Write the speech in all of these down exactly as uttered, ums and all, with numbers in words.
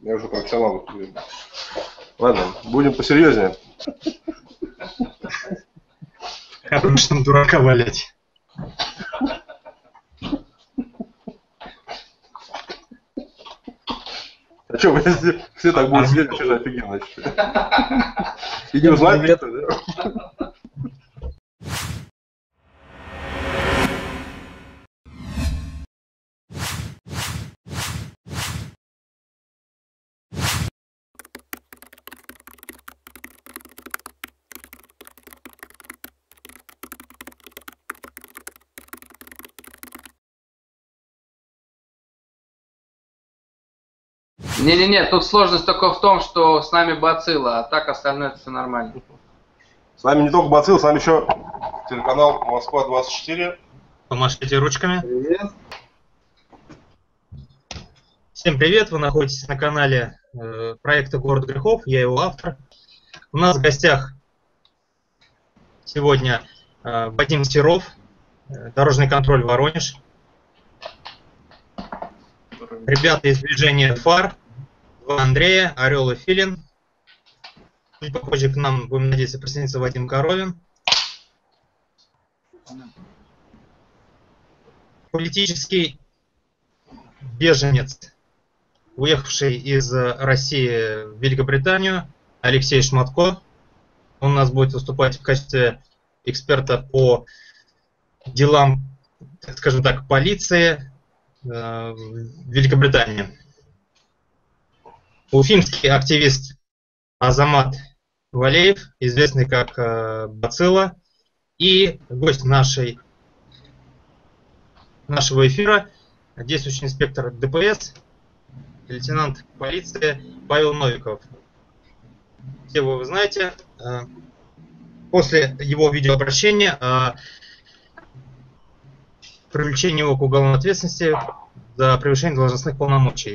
Я уже профессионал. Ладно, будем посерьезнее. Хорош там дурака валять. А что, если все так будут сидеть, вообще же офигенно. И не узнать это, да? Не-не-не, тут сложность только в том, что с нами бацилла, а так остальное все нормально. С нами не только бацилла, с нами еще телеканал Москва двадцать четыре. Помашите ручками. Привет. Всем привет, вы находитесь на канале э, проекта «Город грехов», я его автор. У нас в гостях сегодня э, Вадим Серов, э, дорожный контроль Воронеж. Ребята из движения ФАР, два Андрея, Орел и Филин. Чуть попозже к нам, будем надеяться, присоединится Вадим Коровин. Политический беженец, уехавший из России в Великобританию, Алексей Шматко. Он у нас будет выступать в качестве эксперта по делам, скажем так, полиции в Великобритании. Уфимский активист Азамат Валеев, известный как э, Бацилла, и гость нашей, нашего эфира, действующий инспектор ДПС, лейтенант полиции Павел Новиков. Все вы, вы знаете, э, после его видеообращения о привлечении его к уголовной ответственности за превышение должностных полномочий.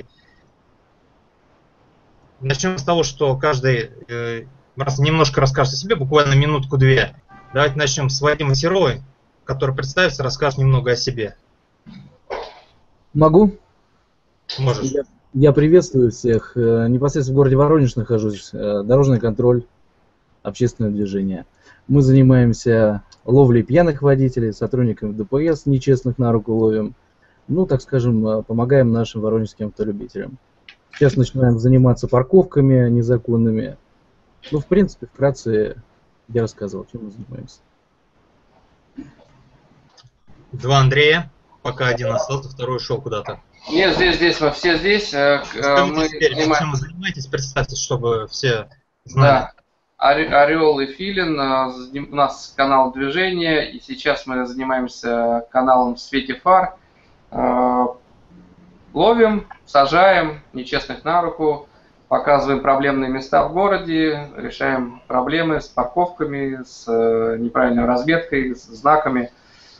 Начнем с того, что каждый э, раз немножко расскажет о себе, буквально минутку-две. Давайте начнем с Вадима Серова, который представится, расскажет немного о себе. Могу? Можешь. Я, я приветствую всех. Непосредственно в городе Воронеж нахожусь. Дорожный контроль, общественное движение. Мы занимаемся ловлей пьяных водителей, сотрудников ДПС, нечестных на руку ловим. Ну, так скажем, помогаем нашим воронежским автолюбителям. Сейчас начинаем заниматься парковками незаконными. Ну, в принципе, вкратце я рассказывал, чем мы занимаемся. Два Андрея, пока один остался, второй ушел куда-то. Нет, здесь, здесь, мы все здесь. Скажите Мы теперь, занимаем... чем вы занимаетесь, представьтесь, чтобы все знали. Да, Орел и Филин, у нас канал движения, и сейчас мы занимаемся каналом в свете фар. Ловим, сажаем нечестных на руку, показываем проблемные места в городе, решаем проблемы с парковками, с неправильной разметкой, с знаками.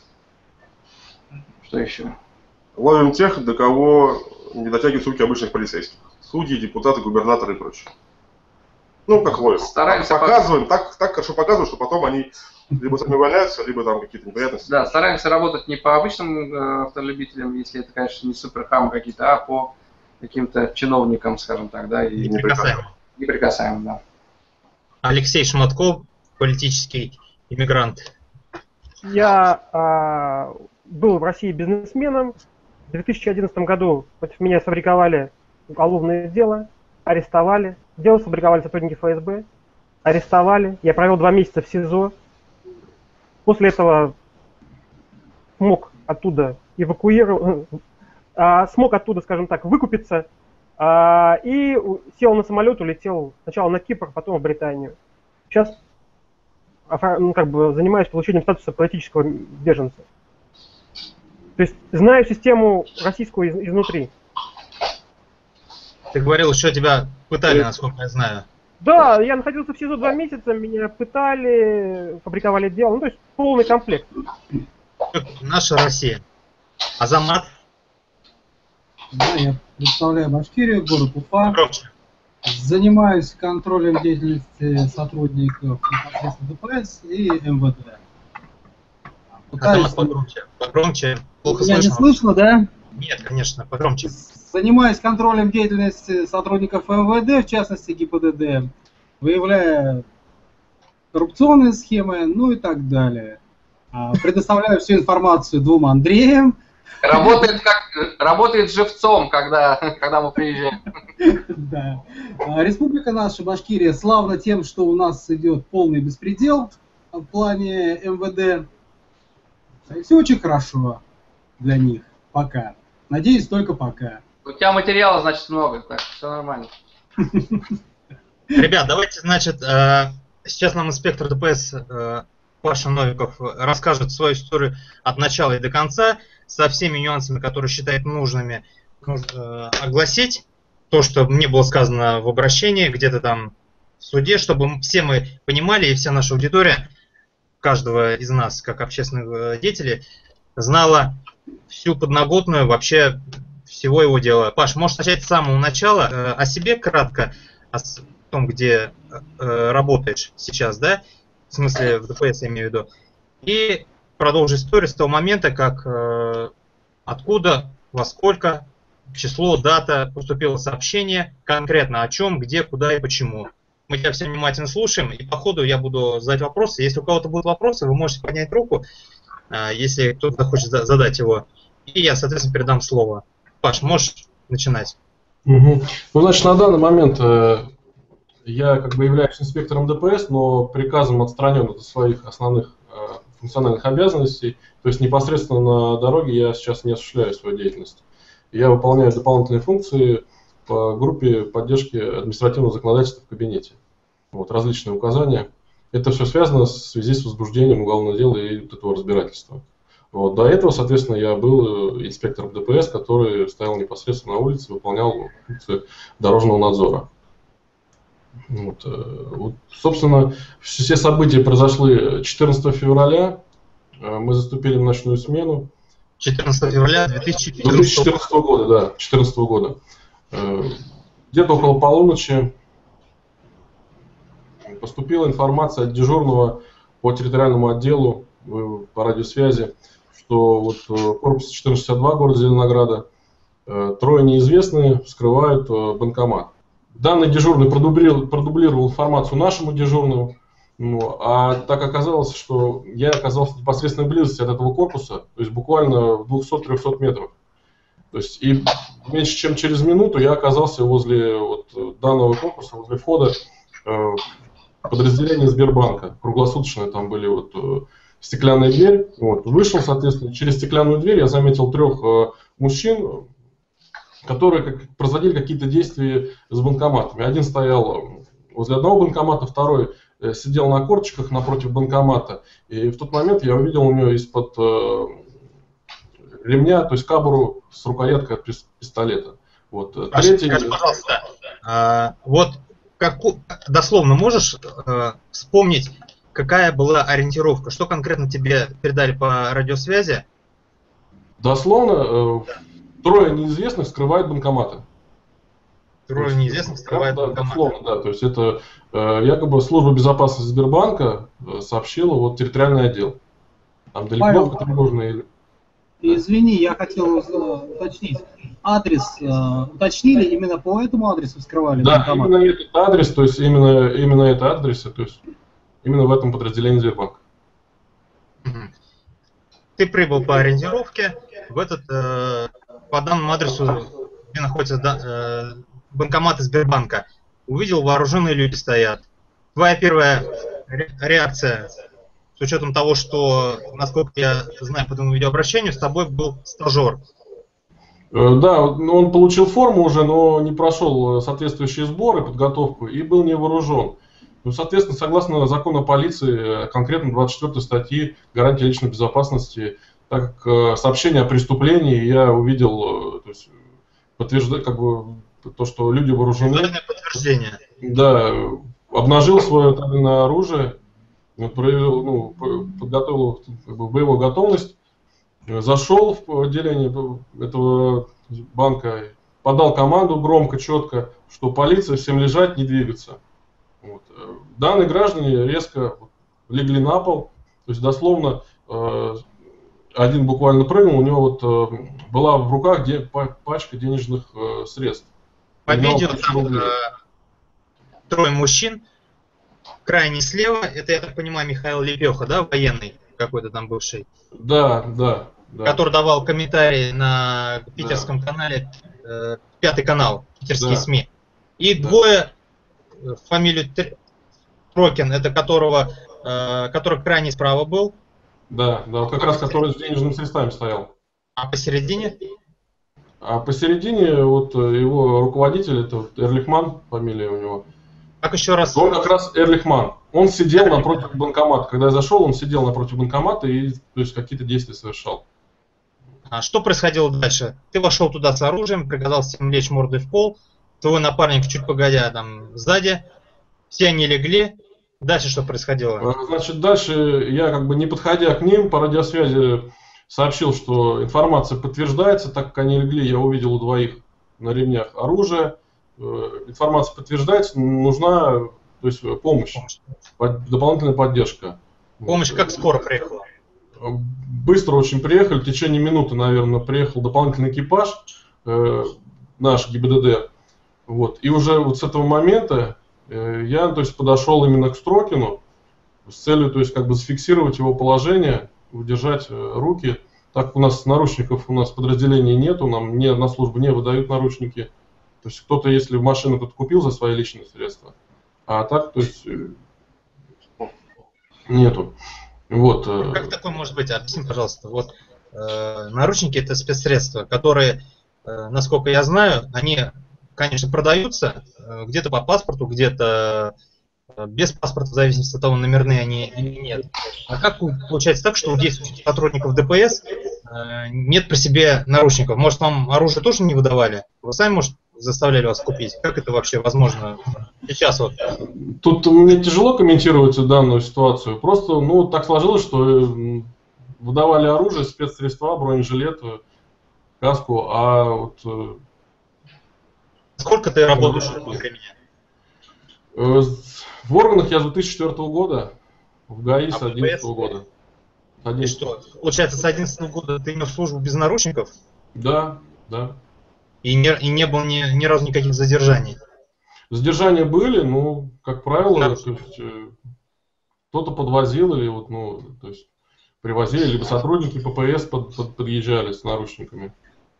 Что еще? Ловим тех, до кого не дотягивают руки обычных полицейских. Судьи, депутаты, губернаторы и прочее. Ну, как ловим. Стараемся показываем, так, так хорошо показываем, что потом они либо сами валяются, либо там какие-то неприятности. Да, стараемся работать не по обычным э, автолюбителям, если это, конечно, не суперхам какие-то, а по каким-то чиновникам, скажем так, да, и Неприкасаемым. Неприкасаемым, да. Алексей Шматко, политический иммигрант. Я а, был в России бизнесменом. В две тысячи одиннадцатом году против меня сфабриковали уголовное дело, арестовали. Дело сфабриковали сотрудники ФСБ, арестовали. Я провел два месяца в СИЗО. После этого смог оттуда эвакуировать, а, смог оттуда, скажем так, выкупиться а, и сел на самолет, улетел сначала на Кипр, потом в Британию. Сейчас ну, как бы занимаюсь получением статуса политического беженца. То есть знаю систему российскую из, изнутри. Ты говорил, что тебя пытали, насколько я знаю. Да, я находился в СИЗО два месяца, меня пытали, фабриковали дело, ну то есть полный комплект. Наша Россия. Азамат. Да, я представляю Башкирию, город Уфа. Громче. Занимаюсь контролем деятельности сотрудников непосредственно ДПС и МВД. Пытаюсь... Азамат, погромче. Погромче. Плохо Меня слышно. не слышно, да? Нет, конечно, погромче. занимаюсь контролем деятельности сотрудников эм вэ дэ, в частности гэ пэ дэ дэ, выявляя коррупционные схемы, ну и так далее. Предоставляю всю информацию двум Андреям. Работает, как, работает живцом, когда, когда мы приезжаем. Да. Республика наша, Башкирия, славна тем, что у нас идет полный беспредел в плане эм вэ дэ. И все очень хорошо для них. Пока. Надеюсь, только пока. У тебя материала, значит, много, так все нормально. Ребят, давайте, значит, сейчас нам инспектор дэ пэ эс Паша Новиков расскажет свою историю от начала и до конца, со всеми нюансами, которые считает нужными огласить. То, что мне было сказано в обращении, где-то там в суде, чтобы все мы понимали, и вся наша аудитория, каждого из нас, как общественных деятелей, знала всю подноготную вообще всего его дела. Паш, можешь начать с самого начала, э, о себе кратко, о том, где э, работаешь сейчас, да? В смысле, в дэ пэ эс я имею в виду. И продолжить историю с того момента, как э, откуда, во сколько, число, дата поступило сообщение, конкретно о чем, где, куда и почему. Мы тебя все внимательно слушаем, и по ходу я буду задать вопросы. Если у кого-то будут вопросы, вы можете поднять руку, э, если кто-то хочет за задать его. И я, соответственно, передам слово. Паш, можешь начинать? Угу. Ну, значит, на данный момент э, я как бы являюсь инспектором дэ пэ эс, но приказом отстранен от своих основных э, функциональных обязанностей. То есть непосредственно на дороге я сейчас не осуществляю свою деятельность. Я выполняю дополнительные функции по группе поддержки административного законодательства в кабинете. Вот, различные указания. Это все связано в связи с возбуждением уголовного дела и вот этого разбирательства. Вот. До этого, соответственно, я был инспектором дэ пэ эс, который стоял непосредственно на улице, выполнял функции дорожного надзора. Вот. Вот, собственно, все события произошли четырнадцатого февраля. Мы заступили в ночную смену. четырнадцатого февраля две тысячи четырнадцатого года, да, две тысячи четырнадцатого года. Где-то около полуночи поступила информация от дежурного по территориальному отделу по радиосвязи, что вот в корпусе четыреста шестьдесят два города Зеленограда трое неизвестные вскрывают банкомат. Данный дежурный продублировал, продублировал информацию нашему дежурному, ну, а так оказалось, что я оказался в непосредственной близости от этого корпуса, то есть буквально в двухстах-трехстах метрах. То есть и меньше чем через минуту я оказался возле вот данного корпуса, возле входа э, подразделения Сбербанка. Круглосуточные там были вот э, стеклянная дверь. Вот. Вышел, соответственно, через стеклянную дверь я заметил трех э, мужчин, которые как, производили какие-то действия с банкоматами. Один стоял возле одного банкомата, второй э, сидел на корточках напротив банкомата. И в тот момент я увидел у него из-под э, ремня, то есть кабуру с рукояткой от пистолета. Вот. Паша, Третий... скажи, пожалуйста, а, вот как, дословно можешь а, вспомнить, какая была ориентировка, что конкретно тебе передали по радиосвязи? Дословно, э, трое неизвестных скрывают банкоматы. Трое неизвестных скрывают да, банкоматы. Дословно, да. То есть это э, якобы служба безопасности Сбербанка сообщила вот территориальный отдел. Там далеко тревожные. Извини, я хотел уточнить. Адрес э, уточнили, именно по этому адресу вскрывали? Да, банкомат? именно этот адрес, то есть именно, именно это адрес, то есть именно в этом подразделении Сбербанка. Ты прибыл по ориентировке в этот, э, по данному адресу, где находится да, э, банкоматы Сбербанка. Увидел, вооруженные люди стоят. Твоя первая ре реакция, с учетом того, что, насколько я знаю по этому видеообращению, с тобой был стажер. Да, он получил форму уже, но не прошел соответствующие сборы, подготовку и был не вооружен. Ну, соответственно, согласно закону о полиции, конкретно двадцать четвёртой статьи гарантии личной безопасности, так как сообщение о преступлении я увидел, то есть, подтверждает, как бы, то, что люди вооружены. Подтверждение. Да, обнажил свое табельное оружие, проявил, ну, подготовил как бы, боевую готовность, зашел в отделение этого банка, подал команду громко, четко, что полиция, всем лежать, не двигаться. Вот. Данные граждане резко легли на пол, то есть дословно э, один буквально прыгнул, у него вот э, была в руках де, пачка денежных э, средств. По видео там э, трое мужчин, крайне слева, это, я так понимаю, Михаил Лепеха, да, военный какой-то там бывший? Да, да. Да. Который давал комментарии на питерском да. канале, э, Пятый канал, питерские да. СМИ. И да. двое, фамилию Трокин, это которого, э, который крайне справа был. Да, да, вот как а раз который с денежными средствами стоял. А посередине? А посередине вот его руководитель, это вот Эрлихман, фамилия у него. Как еще раз? Он как раз Эрлихман. Он сидел напротив банкомата. Когда я зашел, он сидел напротив банкомата и то есть, какие-то действия совершал. А что происходило дальше? Ты вошел туда с оружием, приказал всем лечь мордой в пол, твой напарник чуть погодя там сзади, все они легли. Дальше что происходило? Значит, дальше я как бы не подходя к ним по радиосвязи сообщил, что информация подтверждается, так как они легли, я увидел у двоих на ремнях оружие. Информация подтверждается, нужна то есть, помощь, под, дополнительная поддержка. Помощь как скоро приехала? Быстро очень приехали, в течение минуты, наверное, приехал дополнительный экипаж, э, наш ГИБДД. Вот. И уже вот с этого момента э, я то есть, подошел именно к Строкину с целью то есть, как бы зафиксировать его положение, удержать э, руки. Так как у нас наручников, у нас подразделений нету, нам не, на службу не выдают наручники. То есть кто-то, если в машину кто-то купил за свои личные средства, а так, то есть, э, нету. Вот. Как такое может быть? Объясни, пожалуйста. Вот э, наручники это спецсредства, которые, э, насколько я знаю, они, конечно, продаются э, где-то по паспорту, где-то э, без паспорта, в зависимости от того, номерные они или нет. А как получается так, что у действующих сотрудников ДПС э, нет при себе наручников? Может, вам оружие тоже не выдавали? Вы сами, может, заставляли вас купить? Как это вообще возможно сейчас? Вот? Тут мне тяжело комментировать данную ситуацию. Просто, ну, так сложилось, что выдавали оружие, спецсредства, бронежилет, каску, а вот... Сколько ты работаешь в времени? В органах я с две тысячи четвёртого года, в ГАИ с две тысячи одиннадцатого года. И что, получается, с две тысячи одиннадцатого года ты нес службу без наручников? Да, да. И не, и не было ни, ни разу никаких задержаний? Задержания были, ну, как правило, да. то есть, э, кто-то подвозил или вот, ну, то есть, привозили, либо сотрудники ППС под, под, подъезжали с наручниками.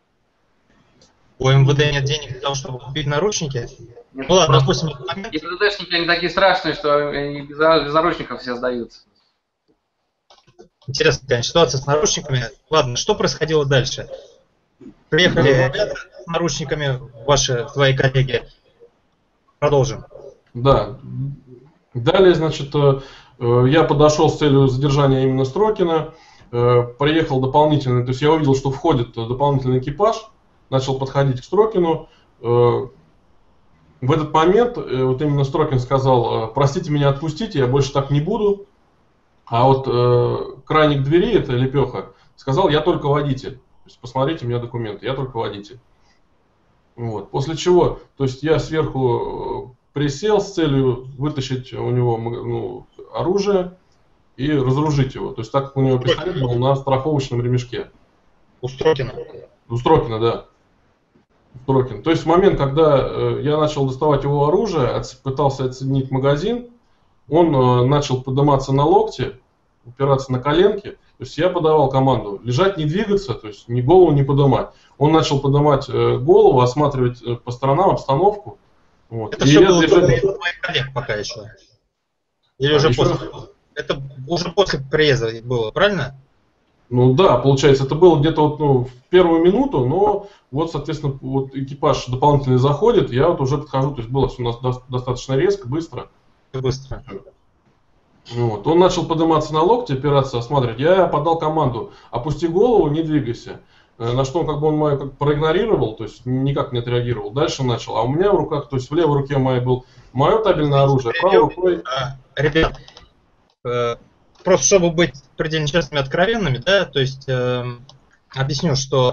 У МВД нет денег для того, чтобы купить наручники? Нет, ну ладно, допустим, и ПДДшники, они такие страшные, что они без, без наручников все сдаются. Интересная, конечно, ситуация с наручниками. Ладно, что происходило дальше? Приехали ребята с наручниками, ваши, твои коллеги. Продолжим. Да. Далее, значит, я подошел с целью задержания именно Строкина. Приехал дополнительный, то есть я увидел, что входит дополнительный экипаж. Начал подходить к Строкину. В этот момент вот именно Строкин сказал: простите меня, отпустите, я больше так не буду. А вот крайник двери, это Лепеха, сказал: я только водитель. То есть посмотрите у меня документы, я только водитель. Вот. После чего, то есть я сверху присел с целью вытащить у него ну, оружие и разоружить его. То есть так как у него пистолет был на страховочном ремешке. У Строкина? У Строкина, да. Строкин. То есть в момент, когда э, я начал доставать его оружие, от, пытался отсоединить магазин, он э, начал подниматься на локти, упираться на коленки. То есть я подавал команду лежать, не двигаться, то есть ни голову не поднимать. Он начал поднимать э, голову, осматривать э, по сторонам обстановку. Вот. Это и все было движение... до твоих коллег пока еще? Или а, уже еще после? Раз? Это уже после приезда было, правильно? Ну да, получается, это было где-то вот, ну, в первую минуту, но вот, соответственно, вот экипаж дополнительный заходит, я вот уже подхожу, то есть было все у нас до- достаточно резко, быстро. Быстро. Вот. Он начал подниматься на локти, опираться, осматривать. Я подал команду: опусти голову, не двигайся. На что он как бы он мой как проигнорировал, то есть никак не отреагировал. Дальше начал. А у меня в руках, то есть в левой руке моей был мое табельное оружие, правой рукой... Ребят, э, просто чтобы быть предельно честными и откровенными, да, то есть э, объясню, что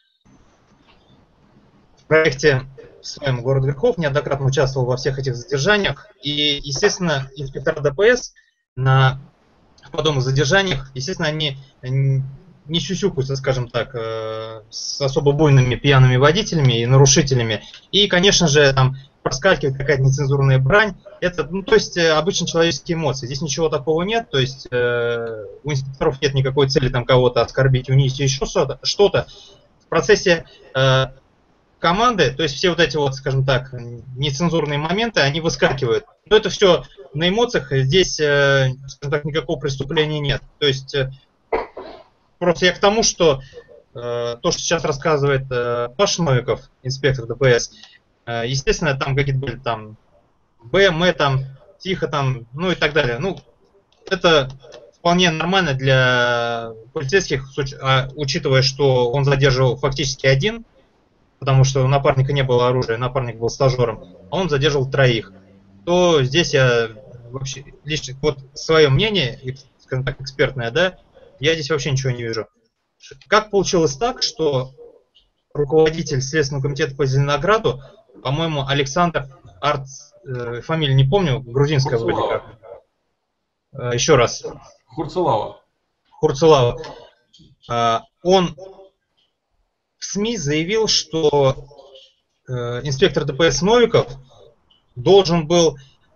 в проекте в своем «Город грехов» неоднократно участвовал во всех этих задержаниях. И, естественно, инспектора ДПС на подобных задержаниях, естественно, они не сюсюкаются, скажем так, э, с особо буйными пьяными водителями и нарушителями. И, конечно же, там проскакивает какая-то нецензурная брань. Это, ну, то есть, э, обычно человеческие эмоции. Здесь ничего такого нет. То есть, э, у инспекторов нет никакой цели там кого-то оскорбить, унизить, еще что-то. что-то. В процессе э, команды, то есть все вот эти вот, скажем так, нецензурные моменты, они выскакивают. Но это все на эмоциях. Здесь, э, скажем так, никакого преступления нет. То есть, э, просто я к тому, что э, то, что сейчас рассказывает э, Паша Новиков, инспектор ДПС, э, естественно, там какие-то были там Б, М, там, Тихо, там, ну и так далее. Ну, это вполне нормально для полицейских, а, учитывая, что он задерживал фактически один, потому что у напарника не было оружия, напарник был стажером, а он задерживал троих. То здесь я вообще лично, вот свое мнение, скажем так, экспертное, да, я здесь вообще ничего не вижу. Как получилось так, что руководитель Следственного комитета по Зеленограду, по-моему, Александр Арт, э, фамилию не помню, грузинская вроде как. Э, еще раз. Хурцелава. Хурцелава. Э, он в СМИ заявил, что э, инспектор ДПС Новиков должен был,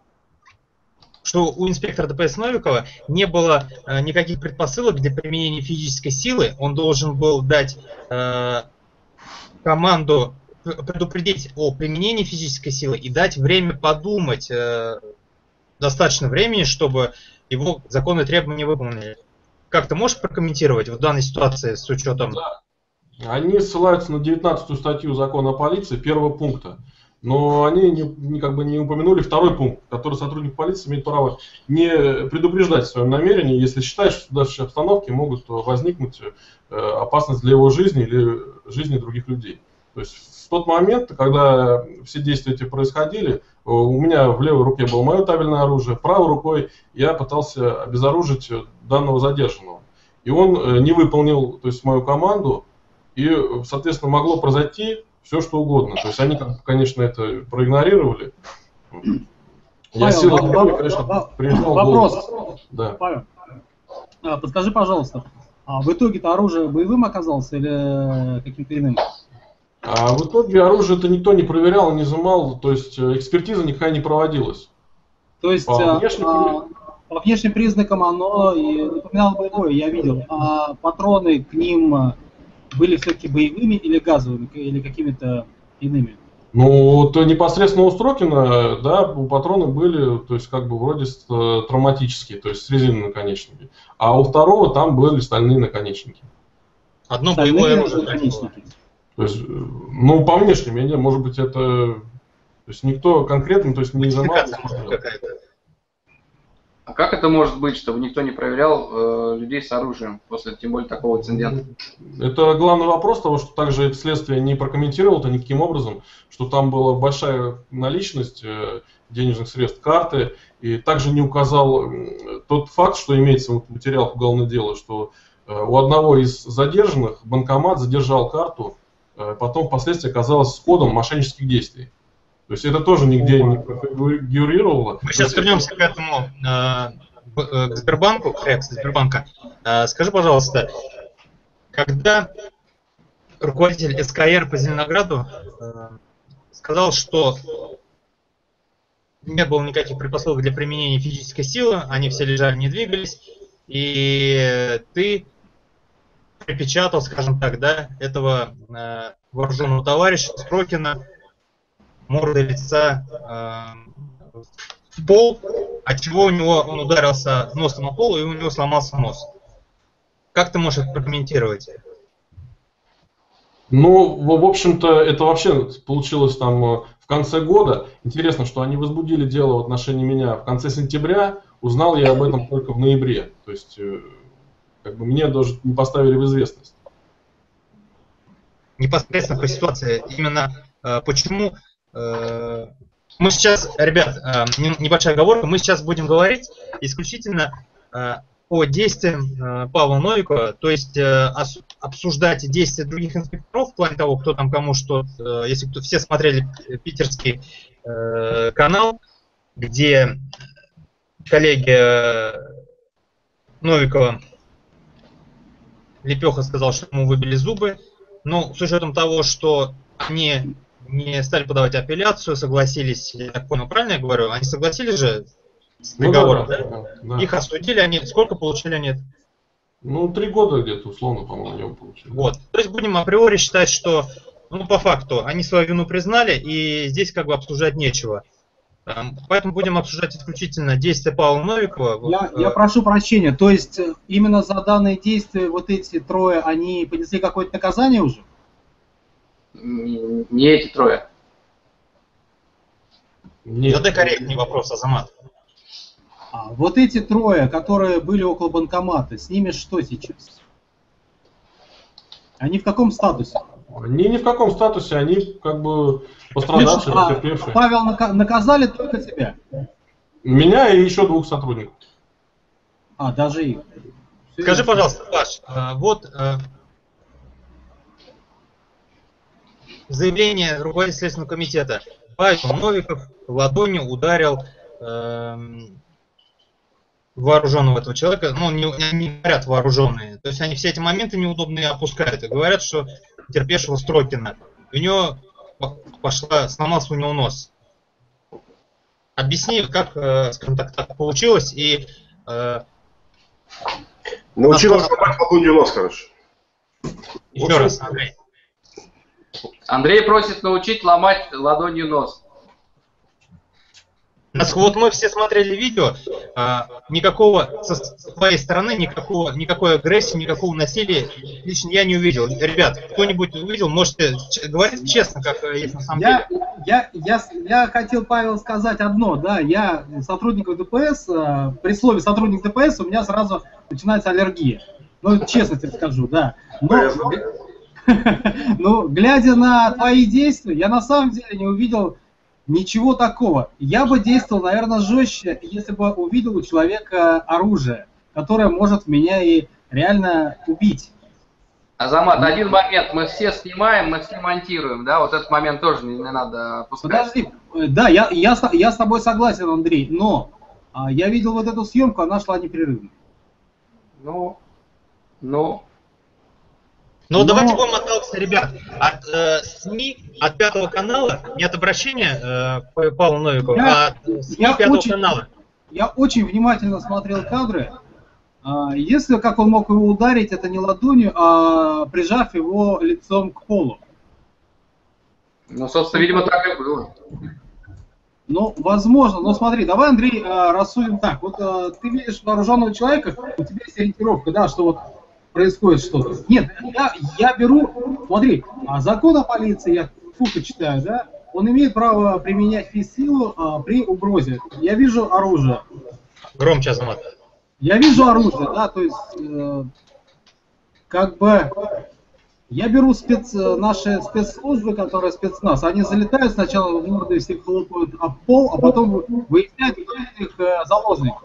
что у инспектора ДПС Новикова не было э, никаких предпосылок для применения физической силы. Он должен был дать э, команду, предупредить о применении физической силы и дать время подумать, э, достаточно времени, чтобы его законные требования выполнили. Как ты можешь прокомментировать в данной ситуации с учетом... Да. Они ссылаются на девятнадцатую статью закона о полиции, первого пункта. Но они не, не, как бы не упомянули второй пункт, который сотрудник полиции имеет право не предупреждать в своем намерении, если считает, что в дальнейшей обстановке могут возникнуть э, опасность для его жизни или жизни других людей. То есть в тот момент, когда все действия эти происходили, у меня в левой руке было мое табельное оружие, правой рукой я пытался обезоружить данного задержанного. И он не выполнил, то есть, мою команду, и, соответственно, могло произойти все, что угодно. То есть они, конечно, это проигнорировали. Я Павел, силой вопрос, воли, конечно, приезжал вопрос. Да. Павел, а, подскажи, пожалуйста, а в итоге-то оружие боевым оказалось или каким-то иным? А в итоге оружие это никто не проверял, не изымал, то есть экспертиза никакая не проводилась. То есть по внешним, а, по внешним признакам оно и напоминало боевое, я видел. А патроны к ним были все-таки боевыми или газовыми, или какими-то иными? Ну, вот непосредственно у Строкина, да, у патрона были, то есть как бы вроде травматические, то есть с резиновыми наконечниками. А у второго там были стальные наконечники. Одно Стальные боевое оружие. наконечники. То есть, ну, по внешним, я не, может быть, это, то есть никто конкретно, то есть не изымал. А как это может быть, чтобы никто не проверял э, людей с оружием после, тем более, такого инцидента? Это главный вопрос того, что также следствие не прокомментировало это никаким образом, что там была большая наличность э, денежных средств, карты, и также не указал э, тот факт, что имеется в материалах уголовного дела, что э, у одного из задержанных банкомат задержал карту, э, потом впоследствии оказалось с кодом мошеннических действий. То есть это тоже нигде не фигурировало. Мы сейчас вернемся к этому, э, к Сбербанку, к реакции Сбербанка. Э, скажи, пожалуйста, когда руководитель эс ка эр по Зеленограду э, сказал, что не было никаких предпосылок для применения физической силы, они все лежали, не двигались, и ты припечатал, скажем так, да, этого э, вооруженного товарища Строкина мордой лица э, в пол, отчего у него он ударился носом о пол, и у него сломался нос. Как ты можешь это прокомментировать? Ну, в общем-то, это вообще получилось там в конце года. Интересно, что они возбудили дело в отношении меня в конце сентября. Узнал я об этом только в ноябре. То есть, как бы мне даже не поставили в известность. Непосредственно по ситуации. Именно э, почему... Мы сейчас, ребят, небольшая оговорка, мы сейчас будем говорить исключительно о действиям Павла Новикова, то есть обсуждать действия других инспекторов в плане того, кто там кому что. Если кто, все смотрели питерский канал, где коллеги Новикова Лепеха сказал, что ему выбили зубы. Но с учетом того, что они не стали подавать апелляцию, согласились, я так понял, правильно я говорю? Они согласились же с приговором, ну, да, да? да, да? Их осудили, они сколько получили они? Ну, три года где-то, условно, по-моему, они получили. Вот. То есть будем априори считать, что, ну, по факту, они свою вину признали, и здесь как бы обсуждать нечего. Поэтому будем обсуждать исключительно действия Павла Новикова. Я, я прошу прощения, то есть именно за данные действия вот эти трое, они понесли какое-то наказание уже? Не, не эти трое. Нет. Задай корректный вопрос, Азамат. А, вот эти трое, которые были около банкомата, с ними что сейчас? Они в каком статусе? Они ни в каком статусе, они как бы пострадавшие, А, потерпевшие. Павел, нака- наказали только тебя? Меня и еще двух сотрудников. А, даже их. Все Скажи, ясно. пожалуйста, Паш, э, вот э, заявление руководителя Следственного комитета. Павел Новиков ладонью ударил э, вооруженного этого человека. Ну, не, не говорят вооруженные. То есть они все эти моменты неудобные опускают и говорят, что терпевшего Строкина. У него пошла, сломался у него нос. Объясни, как, э, скажем так, так получилось и э, Научил нас ломать ладонью нос, короче. еще раз, Андрей. Андрей просит научить ломать ладонью нос. Вот мы все смотрели видео, а, никакого со своей стороны, никакого, никакой агрессии, никакого насилия лично я не увидел. Ребят, кто-нибудь увидел, можете говорить честно, как есть на самом Я, деле. я, я, я хотел, Павел, сказать одно, да, я сотрудник ДПС, э, при слове сотрудник ДПС у меня сразу начинается аллергия. Ну, честно тебе скажу, да. Но, ну, глядя на твои действия, я на самом деле не увидел ничего такого. Я бы действовал, наверное, жестче, если бы увидел у человека оружие, которое может меня и реально убить. Азамат, один момент, мы все снимаем, мы все монтируем, да, вот этот момент тоже не, не надо опускать. Подожди, да, я, я, я с тобой согласен, Андрей, но а, я видел вот эту съемку, она шла непрерывно. Ну, ну... Ну, Но... давайте будем отталкиваться, ребят, от э, СМИ, от Пятого канала, не от обращения э, Павла Новикова, Я- а от СМИ я Пятого очень- канала. Я очень внимательно смотрел кадры. А, если как он мог его ударить, это не ладонью, а прижав его лицом к полу. Ну, собственно, видимо, так и было. Ну, возможно, но смотри, давай, Андрей, а, рассудим так. Вот а, ты видишь вооруженного человека, у тебя есть ориентировка, да, что вот происходит что-то. Нет, я, я беру, смотри, а закон о полиции, я фука читаю, да, он имеет право применять физсилу а, при угрозе. Я вижу оружие. Громче, Азамат. Я вижу оружие, да, то есть, э, как бы, я беру спец, наши спецслужбы, которые спецназ, они залетают сначала в морды, всех хлопают об пол, а потом выясняют, кто из них э, заложник.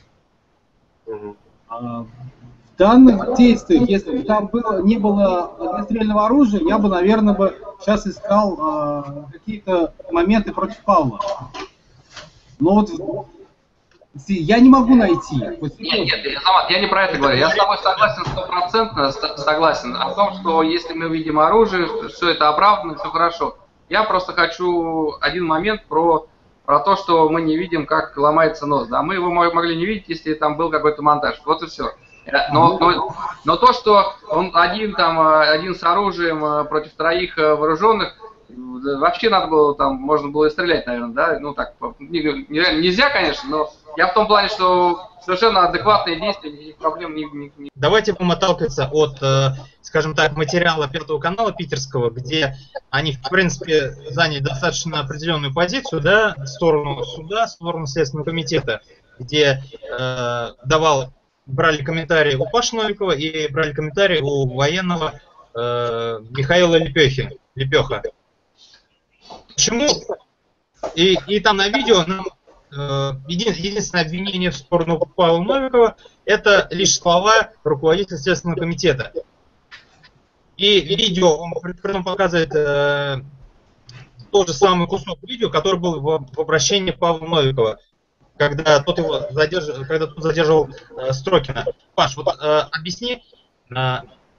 А, в данных действиях, если бы там было, не было огнестрельного оружия, я бы, наверное, бы сейчас искал э, какие-то моменты против Павла. Но вот я не могу найти. Вот Нет, нет, Азамат, я не про это говорю. Я с тобой согласен, стопроцентно согласен о том, что если мы видим оружие, все это оправдано, все хорошо. Я просто хочу один момент про, про то, что мы не видим, как ломается нос. Да? Мы его могли не видеть, если там был какой-то монтаж. Вот и все. Но, но, но то, что он один, там, один с оружием против троих вооруженных, вообще надо было, там, можно было и стрелять, наверное, да, ну так, нельзя, конечно, но я в том плане, что совершенно адекватные действия, никаких проблем не... не, не... Давайте будем отталкиваться от, э, скажем так, материала Пятого канала питерского, где они, в принципе, заняли достаточно определенную позицию, да, в сторону суда, в сторону Следственного комитета, где э, давал, брали комментарии у Паши Новикова и брали комментарии у военного э, Михаила Лепехи, Лепеха. Почему? И, и там на видео нам э, един, единственное обвинение в сторону Павла Новикова — это лишь слова руководителя Следственного комитета. И видео, он при этом показывает э, тот же самый кусок видео, который был в, в обращении Павла Новикова, когда тот его задерживал, когда тот задерживал э, Строкина. Паш, вот э, объясни, э,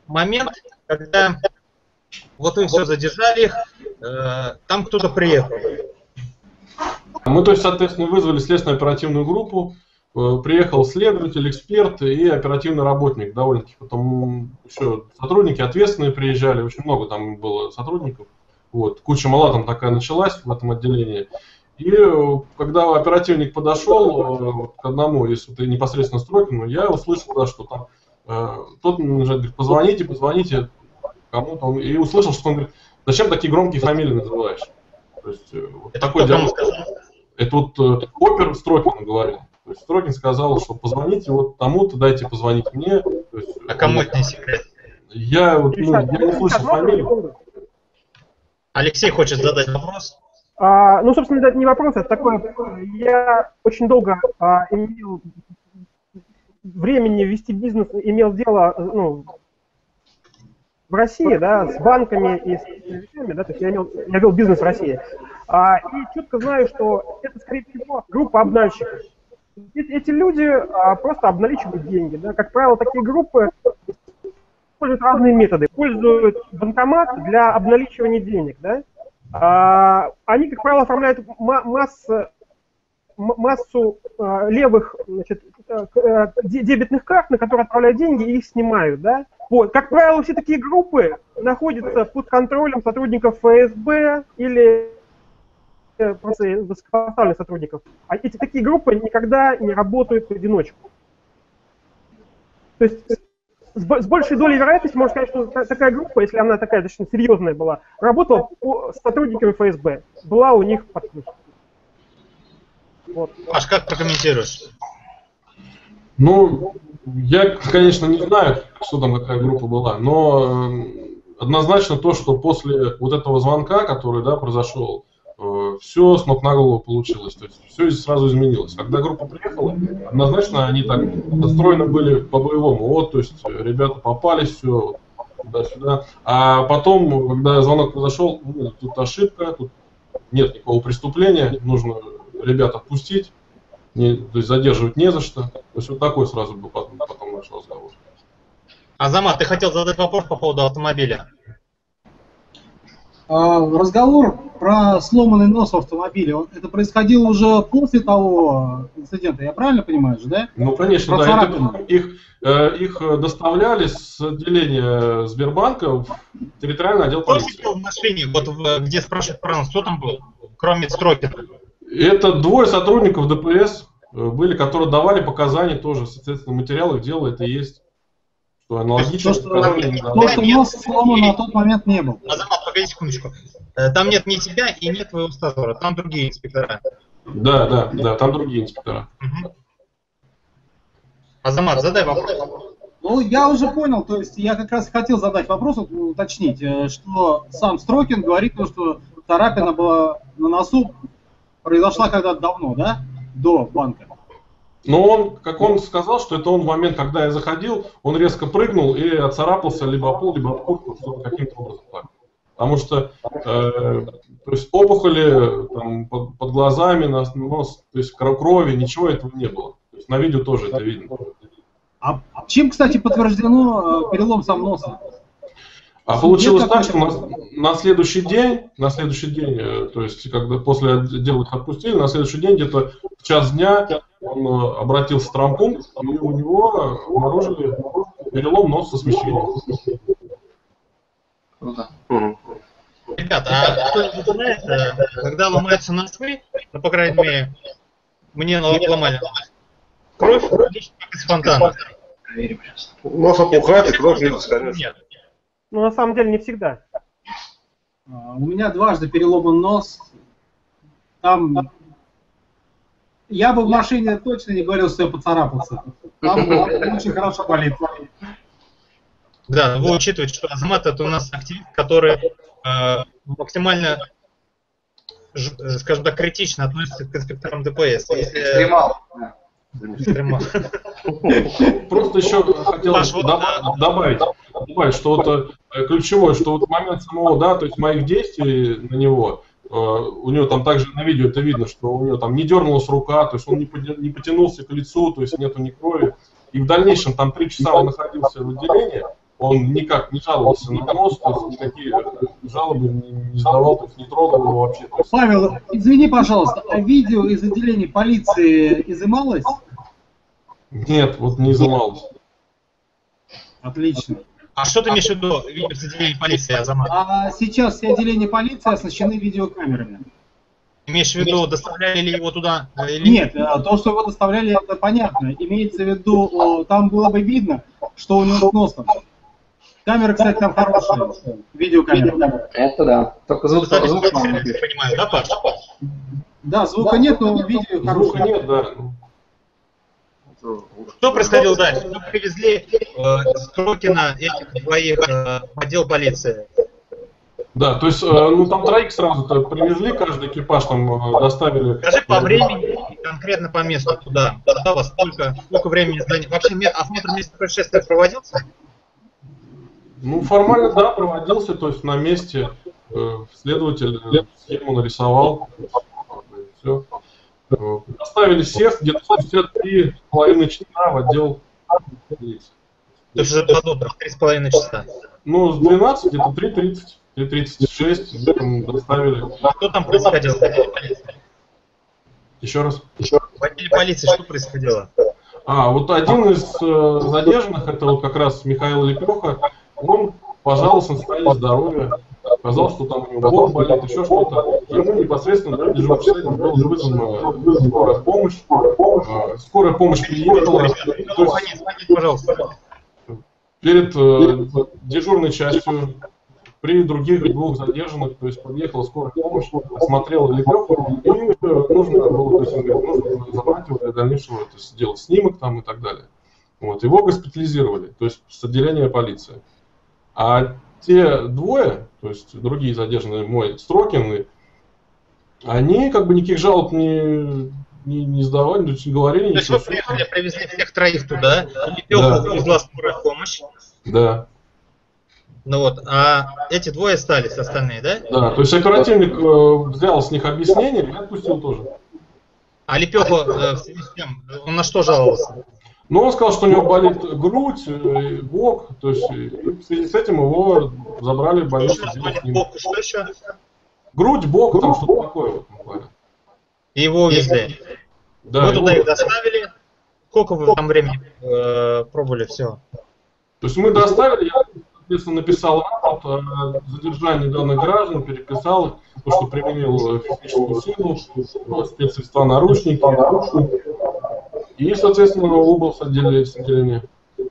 момент, когда вот вы все задержали их, э, там кто-то приехал. Мы, то есть, соответственно, вызвали следственную оперативную группу, э, приехал следователь, эксперт и оперативный работник, довольно-таки. Потом еще сотрудники ответственные приезжали, очень много там было сотрудников. Вот, куча мала там такая началась в этом отделении. И когда оперативник подошел к одному из вот, непосредственно Строкину, я услышал, да, что там э, тот говорит, позвоните, позвоните кому-то. И услышал, что он говорит, зачем такие громкие фамилии называешь? То есть, вот Это такой диалог. сказал? Это вот э, опер Строкину говорил. То есть Строкин сказал, что позвоните вот тому-то, дайте позвонить мне. То есть, а кому это не секрет? Я, вот, ну, я не слышал фамилию. Алексей хочет задать вопрос. А, ну, собственно, это не вопрос, это такое. Я очень долго а, имел времени вести бизнес, имел дело, ну, в России, да, с банками и с вещами, да, то есть я, имел, я вел бизнес в России. А, и четко знаю, что это, скорее всего, группа обнальщиков. Эти, эти люди а, просто обналичивают деньги, да. Как правило, такие группы используют разные методы. Используют банкомат для обналичивания денег, да. А, они, как правило, оформляют массу, массу а, левых, значит, а, дебетных карт, на которые отправляют деньги и их снимают, да. Вот. Как правило, все такие группы находятся под контролем сотрудников ФСБ или просто высокопоставленных сотрудников. А эти такие группы никогда не работают в одиночку. То есть с большей долей вероятности можно сказать, что такая группа, если она такая достаточно серьезная была, работала с сотрудниками ФСБ, была у них под ключ. Вот. Паш, как прокомментируешь? Ну, я, конечно, не знаю, что там какая группа была, но однозначно то, что после вот этого звонка, который, да, произошел, все с ног на голову получилось, то есть все сразу изменилось. Когда группа приехала, однозначно они так настроены были по-боевому. Вот, то есть ребята попались, все туда-сюда. А потом, когда звонок произошел, ну, тут ошибка, тут нет никакого преступления, нужно ребят отпустить, не, то есть задерживать не за что. То есть вот такой сразу был потом, потом наш разговор. Азамат, ты хотел задать вопрос по поводу автомобиля? Разговор про сломанный нос в автомобиле, это происходило уже после того инцидента, я правильно понимаю же, да? Ну, конечно, про да. Это, их, их доставляли с отделения Сбербанка в территориальный отдел полиции. Кто сидел в машине, вот где спрашивают про нас, кто там был, кроме Строкина? Это двое сотрудников ДПС были, которые давали показания тоже, соответственно, в материалах дела это есть. Аналогично, то, что, то, что нос сломан на тот момент не был. Азамат, погоди секундочку. Там нет ни тебя и нет твоего стажера, там другие инспектора. Да, да, да, там другие инспектора. Угу. Азамат, задай вопрос. Ну, я уже понял, то есть я как раз хотел задать вопрос, уточнить, что сам Строкин говорит, что царапина была на носу, произошла когда-то давно, да, до банка. Но он, как он сказал, что это он в момент, когда я заходил, он резко прыгнул и отцарапался либо о пол, либо об куртку, что-то каким-то образом так. Потому что э, то есть опухоли там, под, под глазами, нос, нос, то есть крови, ничего этого не было. То есть на видео тоже это видно. А чем, кстати, подтверждено э, перелом сам носа? А получилось так, что на, на следующий день, на следующий день, то есть когда после отдела их отпустили, на следующий день где-то в час дня он обратился в травмпункт, и у него обнаружили перелом носа со смещением. Круто. Ребята, а кто-нибудь знает, когда ломаются носы, ну, по крайней мере, мне ломали кровь лично из фонтана. Нос опухает и кровь льется, конечно. Нет. Ну, на самом деле, не всегда. У меня дважды переломан нос. Там... Я бы в машине точно не говорил, что я поцарапался. Там очень хорошо болит. Да, вы учитываете, что Азамат это у нас активист, который э, максимально, скажем так, критично относится к инспекторам ДПС. Экстремал. Экстремал. Просто еще хотел добавить, добавить, что вот ключевое, что вот момент самого, да, то есть моих действий на него, у него там также на видео это видно, что у него там не дернулась рука, то есть он не потянулся к лицу, то есть нету ни крови. И в дальнейшем там три часа он находился в отделении, он никак не жаловался на нос, то есть никакие жалобы не, не задавал, то есть не трогал его вообще. То есть... Павел, извини, пожалуйста, а видео из отделения полиции изымалось? Нет, вот не изымалось. Отлично. А что ты имеешь в виду, видео из отделения полиции, Азамат? А сейчас все отделения полиции оснащены видеокамерами. Имеешь в виду, доставляли ли его туда? Или... Нет, то, что его доставляли, это понятно. Имеется в виду, там было бы видно, что у него с носом. Камера, кстати, там хорошая. Видеокамера. Это да. Только звук, Кстати, звук я мало. понимаю, да, Паш? Да, звука нет, но видео Звука хорошее. нет, да. Что происходило дальше? Мы привезли э, Строкина, этих двоих э, в отдел полиции. Да, то есть, э, ну там троих сразу-то привезли, каждый экипаж там э, доставили. Скажи по времени и конкретно по месту, куда? Куда вас сколько, сколько времени здания? Вообще ме- осмотр места происшествия проводился? Ну, формально, да, проводился, то есть на месте э, следователь э, схему нарисовал, все. Доставили всех где-то спустя три с половиной часа в отдел полиции. То есть уже под утро, три с половиной часа. Ну, с двенадцати где-то три тридцать, три тридцать шесть где-то доставили. Что там происходило в отделе полиции? Еще раз. В отделе полиции что происходило? А, вот один из э, задержанных, это вот как раз Михаил Лепеха, он пожаловался на состояние здоровья, сказал, что там у него бок болит, еще что-то. Ему непосредственно на дежурном часовом была вызвана скорая помощь. Э, скорая помощь приехала. То есть, Звони, звони, пожалуйста. перед э, дежурной частью при других двух задержанных, то есть подъехала скорая помощь, осмотрела Лепеху, и э, нужно было, то есть, он говорит, нужно забрать его для дальнейшего, то есть сделать снимок там и так далее. Вот, его госпитализировали, то есть с отделения полиции. А те двое, то есть другие задержанные, мой Строкин, они как бы никаких жалоб не, не, не сдавали, то есть не говорили. То есть вы приехали, привезли всех троих туда, Лепеху Да. привезла скорая помощь. Да. Ну вот, а эти двое остались, остальные, да? Да, то есть оперативник э, взял с них объяснение и отпустил тоже. А Лепеху э, в связи с тем, он на что жаловался? Но он сказал, что у него болит грудь, э, бок, то есть и в связи с этим его забрали в больницу. Что, сделать болит снимок. бок, что еще? Грудь, бок, там что-то такое. Вот, буквально. И его увезли. Да, Вы его- туда их доставили. Сколько вы там времени э, пробовали все? То есть мы доставили, я, соответственно, написал рапорт о задержании данных граждан, переписал их, то, что применил физическую силу, спецсредства, наручники. И, соответственно, убыл с отделения. С отделения.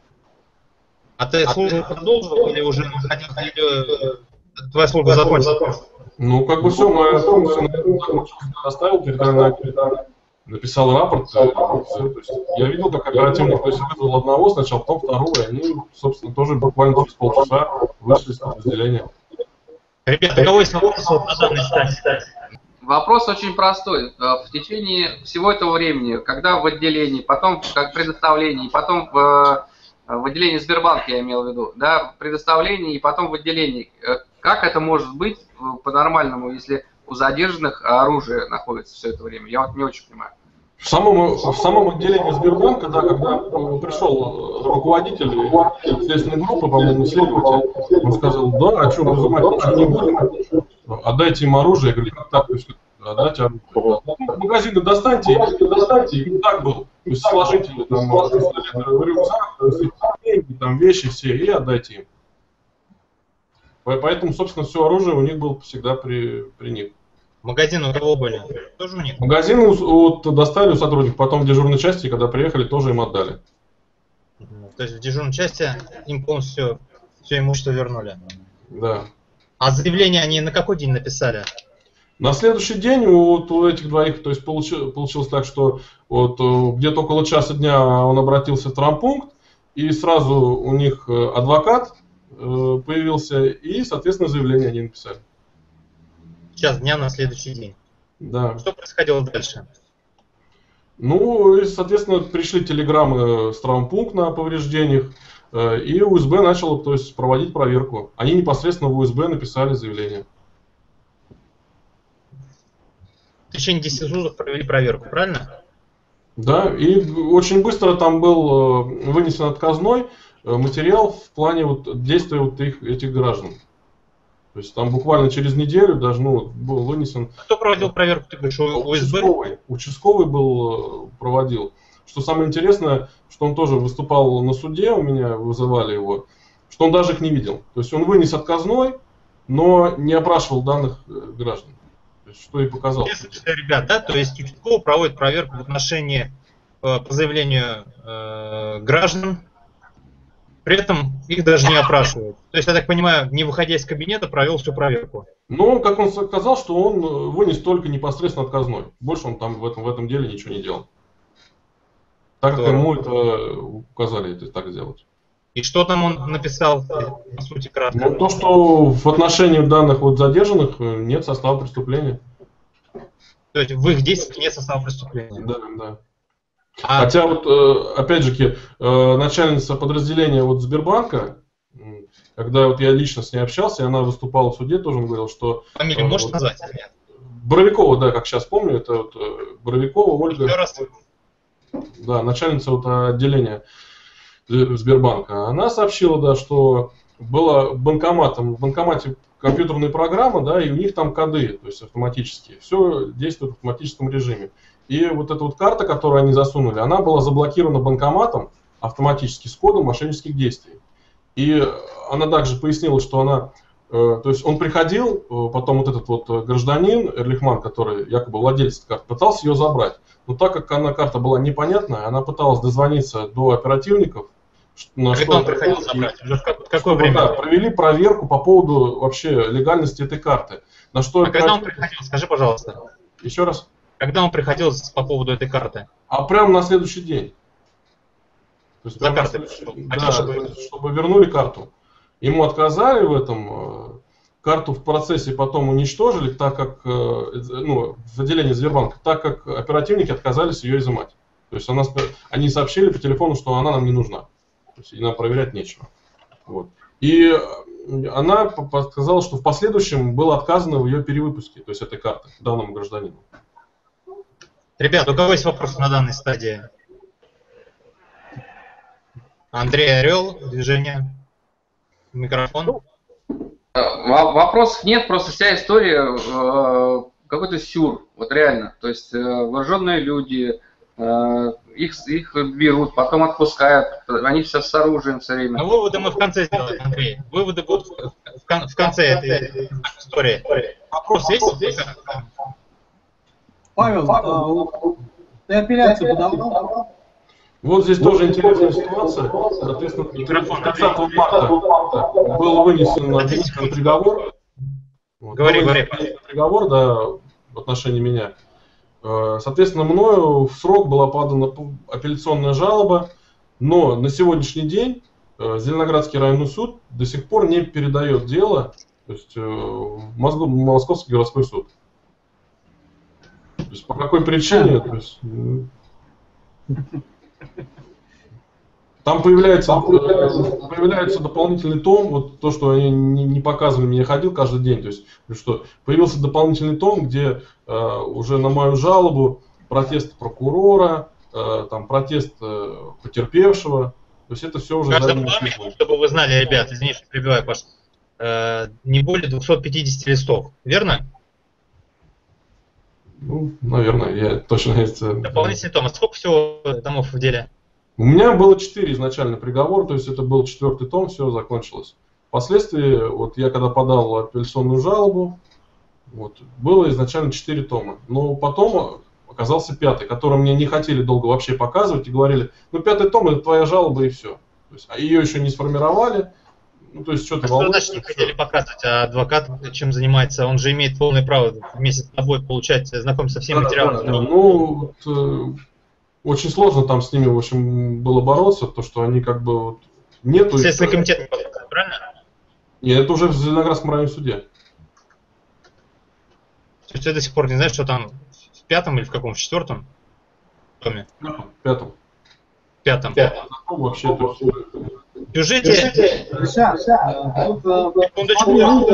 А ты службу продолжил или уже или, э, твоя служба закончилась? Ну, как бы все, моя функция, наверное, закончилась. Оставил территориальное отделение, написал рапорт, и все. То есть я видел, как оперативник, то есть вызвал одного сначала, потом второго, и они, собственно, тоже буквально через полчаса вышли из подразделения. Ребята, у кого есть вопросы вот на данной стадии? Вопрос очень простой. Э, В течение всего этого времени, когда в отделении, потом как предоставлении, потом в, э, в отделении Сбербанка, я имел в виду, да, в предоставлении и потом в отделении, э, как это может быть э, по-нормальному, если у задержанных оружие находится все это время? Я вот не очень понимаю. В самом, в самом отделении Сбербанка, да, когда э, пришел руководитель следственной группы, по-моему, следователь, он сказал, да, а что, мы изымать ничего не будем, отдайте им оружие. Я говорю, как так, то есть, отдайте оружие. Ну, магазины достаньте, достаньте, и так было. То есть сложите там в рюкзак, то есть, деньги, там вещи все, и отдайте им. Поэтому, собственно, все оружие у них было всегда при, при них. Магазины у кого были? Тоже у них? Магазины вот, доставили у сотрудников, потом в дежурной части, когда приехали, тоже им отдали. То есть в дежурной части им полностью все имущество вернули. Да. А заявление они на какой день написали? На следующий день вот у этих двоих, то есть получилось, получилось так, что вот где-то около часа дня он обратился в травмпункт, и сразу у них адвокат появился, и, соответственно, заявление они написали. Час дня на следующий день. Да. Что происходило дальше? Ну, и, соответственно, пришли телеграммы с травмпункт на повреждениях, и УСБ начало, то есть, проводить проверку. Они непосредственно в УСБ написали заявление. В течение десяти суток провели проверку, правильно? Да, и очень быстро там был вынесен отказной. материал в плане вот действия вот их, этих граждан. То есть там буквально через неделю даже ну, был вынесен... Кто проводил проверку, ты говоришь, ОСБ? Участковый, участковый был, проводил. Что самое интересное, что он тоже выступал на суде, у меня вызывали его, что он даже их не видел. То есть он вынес отказной, но не опрашивал данных граждан. То есть, что и показал. Ребят, да, то есть участковый проводит проверку в отношении э, по заявлению э, граждан, при этом их даже не опрашивают. То есть, я так понимаю, не выходя из кабинета, провел всю проверку. Ну, как он сказал, что он вынес только непосредственно отказной. Больше он там в этом, в этом деле ничего не делал. Так как ему это указали это так сделать. И что там он написал, по сути, кратко? Ну, то, что в отношении данных вот задержанных нет состава преступления. То есть в их действиях нет состава преступления? Да, да. А... Хотя вот, опять же, начальница подразделения вот Сбербанка, когда вот я лично с ней общался, и она выступала в суде, тоже он говорил, что... Фамилию можешь вот, назвать? Боровикова, да, как сейчас помню, это вот Боровикова Ольга. Еще раз. Да, начальница вот отделения Сбербанка. Она сообщила, да, что было банкоматом, в банкомате компьютерная программа, да, и у них там коды, то есть автоматические. Все действует в автоматическом режиме. И вот эта вот карта, которую они засунули, она была заблокирована банкоматом автоматически с кодом мошеннических действий. И она также пояснила, что она, э, то есть он приходил, э, потом вот этот вот гражданин Эрлихман, который якобы владелец карты, пытался ее забрать. Но так как она карта была непонятная, она пыталась дозвониться до оперативников. На что он приходил забрать? Уже в какое время? Да, провели проверку по поводу вообще легальности этой карты. На что а оператив... когда он приходил, скажи, пожалуйста. Еще раз. Когда он приходил по поводу этой карты? А прямо на следующий день. То есть, за картой? Да, чтобы... чтобы вернули карту. Ему отказали в этом. Карту в процессе потом уничтожили, так как, ну, в отделении Сбербанка, так как оперативники отказались ее изымать. То есть она, они сообщили по телефону, что она нам не нужна. То есть и нам проверять нечего. Вот. И она сказала, что в последующем было отказано в ее перевыпуске, то есть этой карты, данному гражданину. Ребят, у кого есть вопросы на данной стадии? Андрей Орел, движение, микрофон. Вопросов нет, просто вся история э, какой-то сюр, вот реально. То есть э, вооруженные люди, э, их, их берут, потом отпускают, они все с оружием все время. Но выводы мы в конце сделаем, Андрей. Выводы будут в, в, в конце этой истории. Вопрос есть? Павел, а, ты апелляцию подавал? Вот здесь тоже интересная ситуация. Соответственно, тридцатого марта был вынесен обвинительный приговор. Говори, говори. Приговор, да, в отношении меня. Соответственно, мною в срок была подана апелляционная жалоба, но на сегодняшний день Зеленоградский районный суд до сих пор не передает дело, то есть в Московский городской суд. То есть по какой причине? То есть, там появляется, появляется дополнительный том, вот то, что они не показывали, мне ходил каждый день, то есть что появился дополнительный том, где э, уже на мою жалобу протест прокурора, э, там протест э, потерпевшего, то есть это все уже... Каждому вами, чтобы вы знали, ребят, извини, что прибиваю, Паш, э, не более двухсот пятидесяти листов, верно? Ну, наверное, я точно... Дополнительный том. А сколько всего томов в деле? У меня было четыре изначально приговора, то есть это был четвертый том, все закончилось. Впоследствии, вот я когда подал апелляционную жалобу, вот, было изначально четыре тома. Но потом оказался пятый, который мне не хотели долго вообще показывать и говорили, ну пятый том это твоя жалоба и все. То есть, а ее еще не сформировали. Ну, то есть, что-то а что значит не хотели показывать, а адвокат чем занимается? Он же имеет полное право вместе с тобой получать, знакомиться со всеми да, материалами. Да, да. Ну, вот, э, очень сложно там с ними, в общем, было бороться, то что они как бы вот, нету... Следственный комитет, правильно? Нет, это уже в Зеленоградском районном суде. То есть ты до сих пор не знаешь, что там в пятом или в каком? В четвертом томе? В пятом. В пятом. Пятом. Вообще, то есть... В сюжете... Сейчас, Секундочку.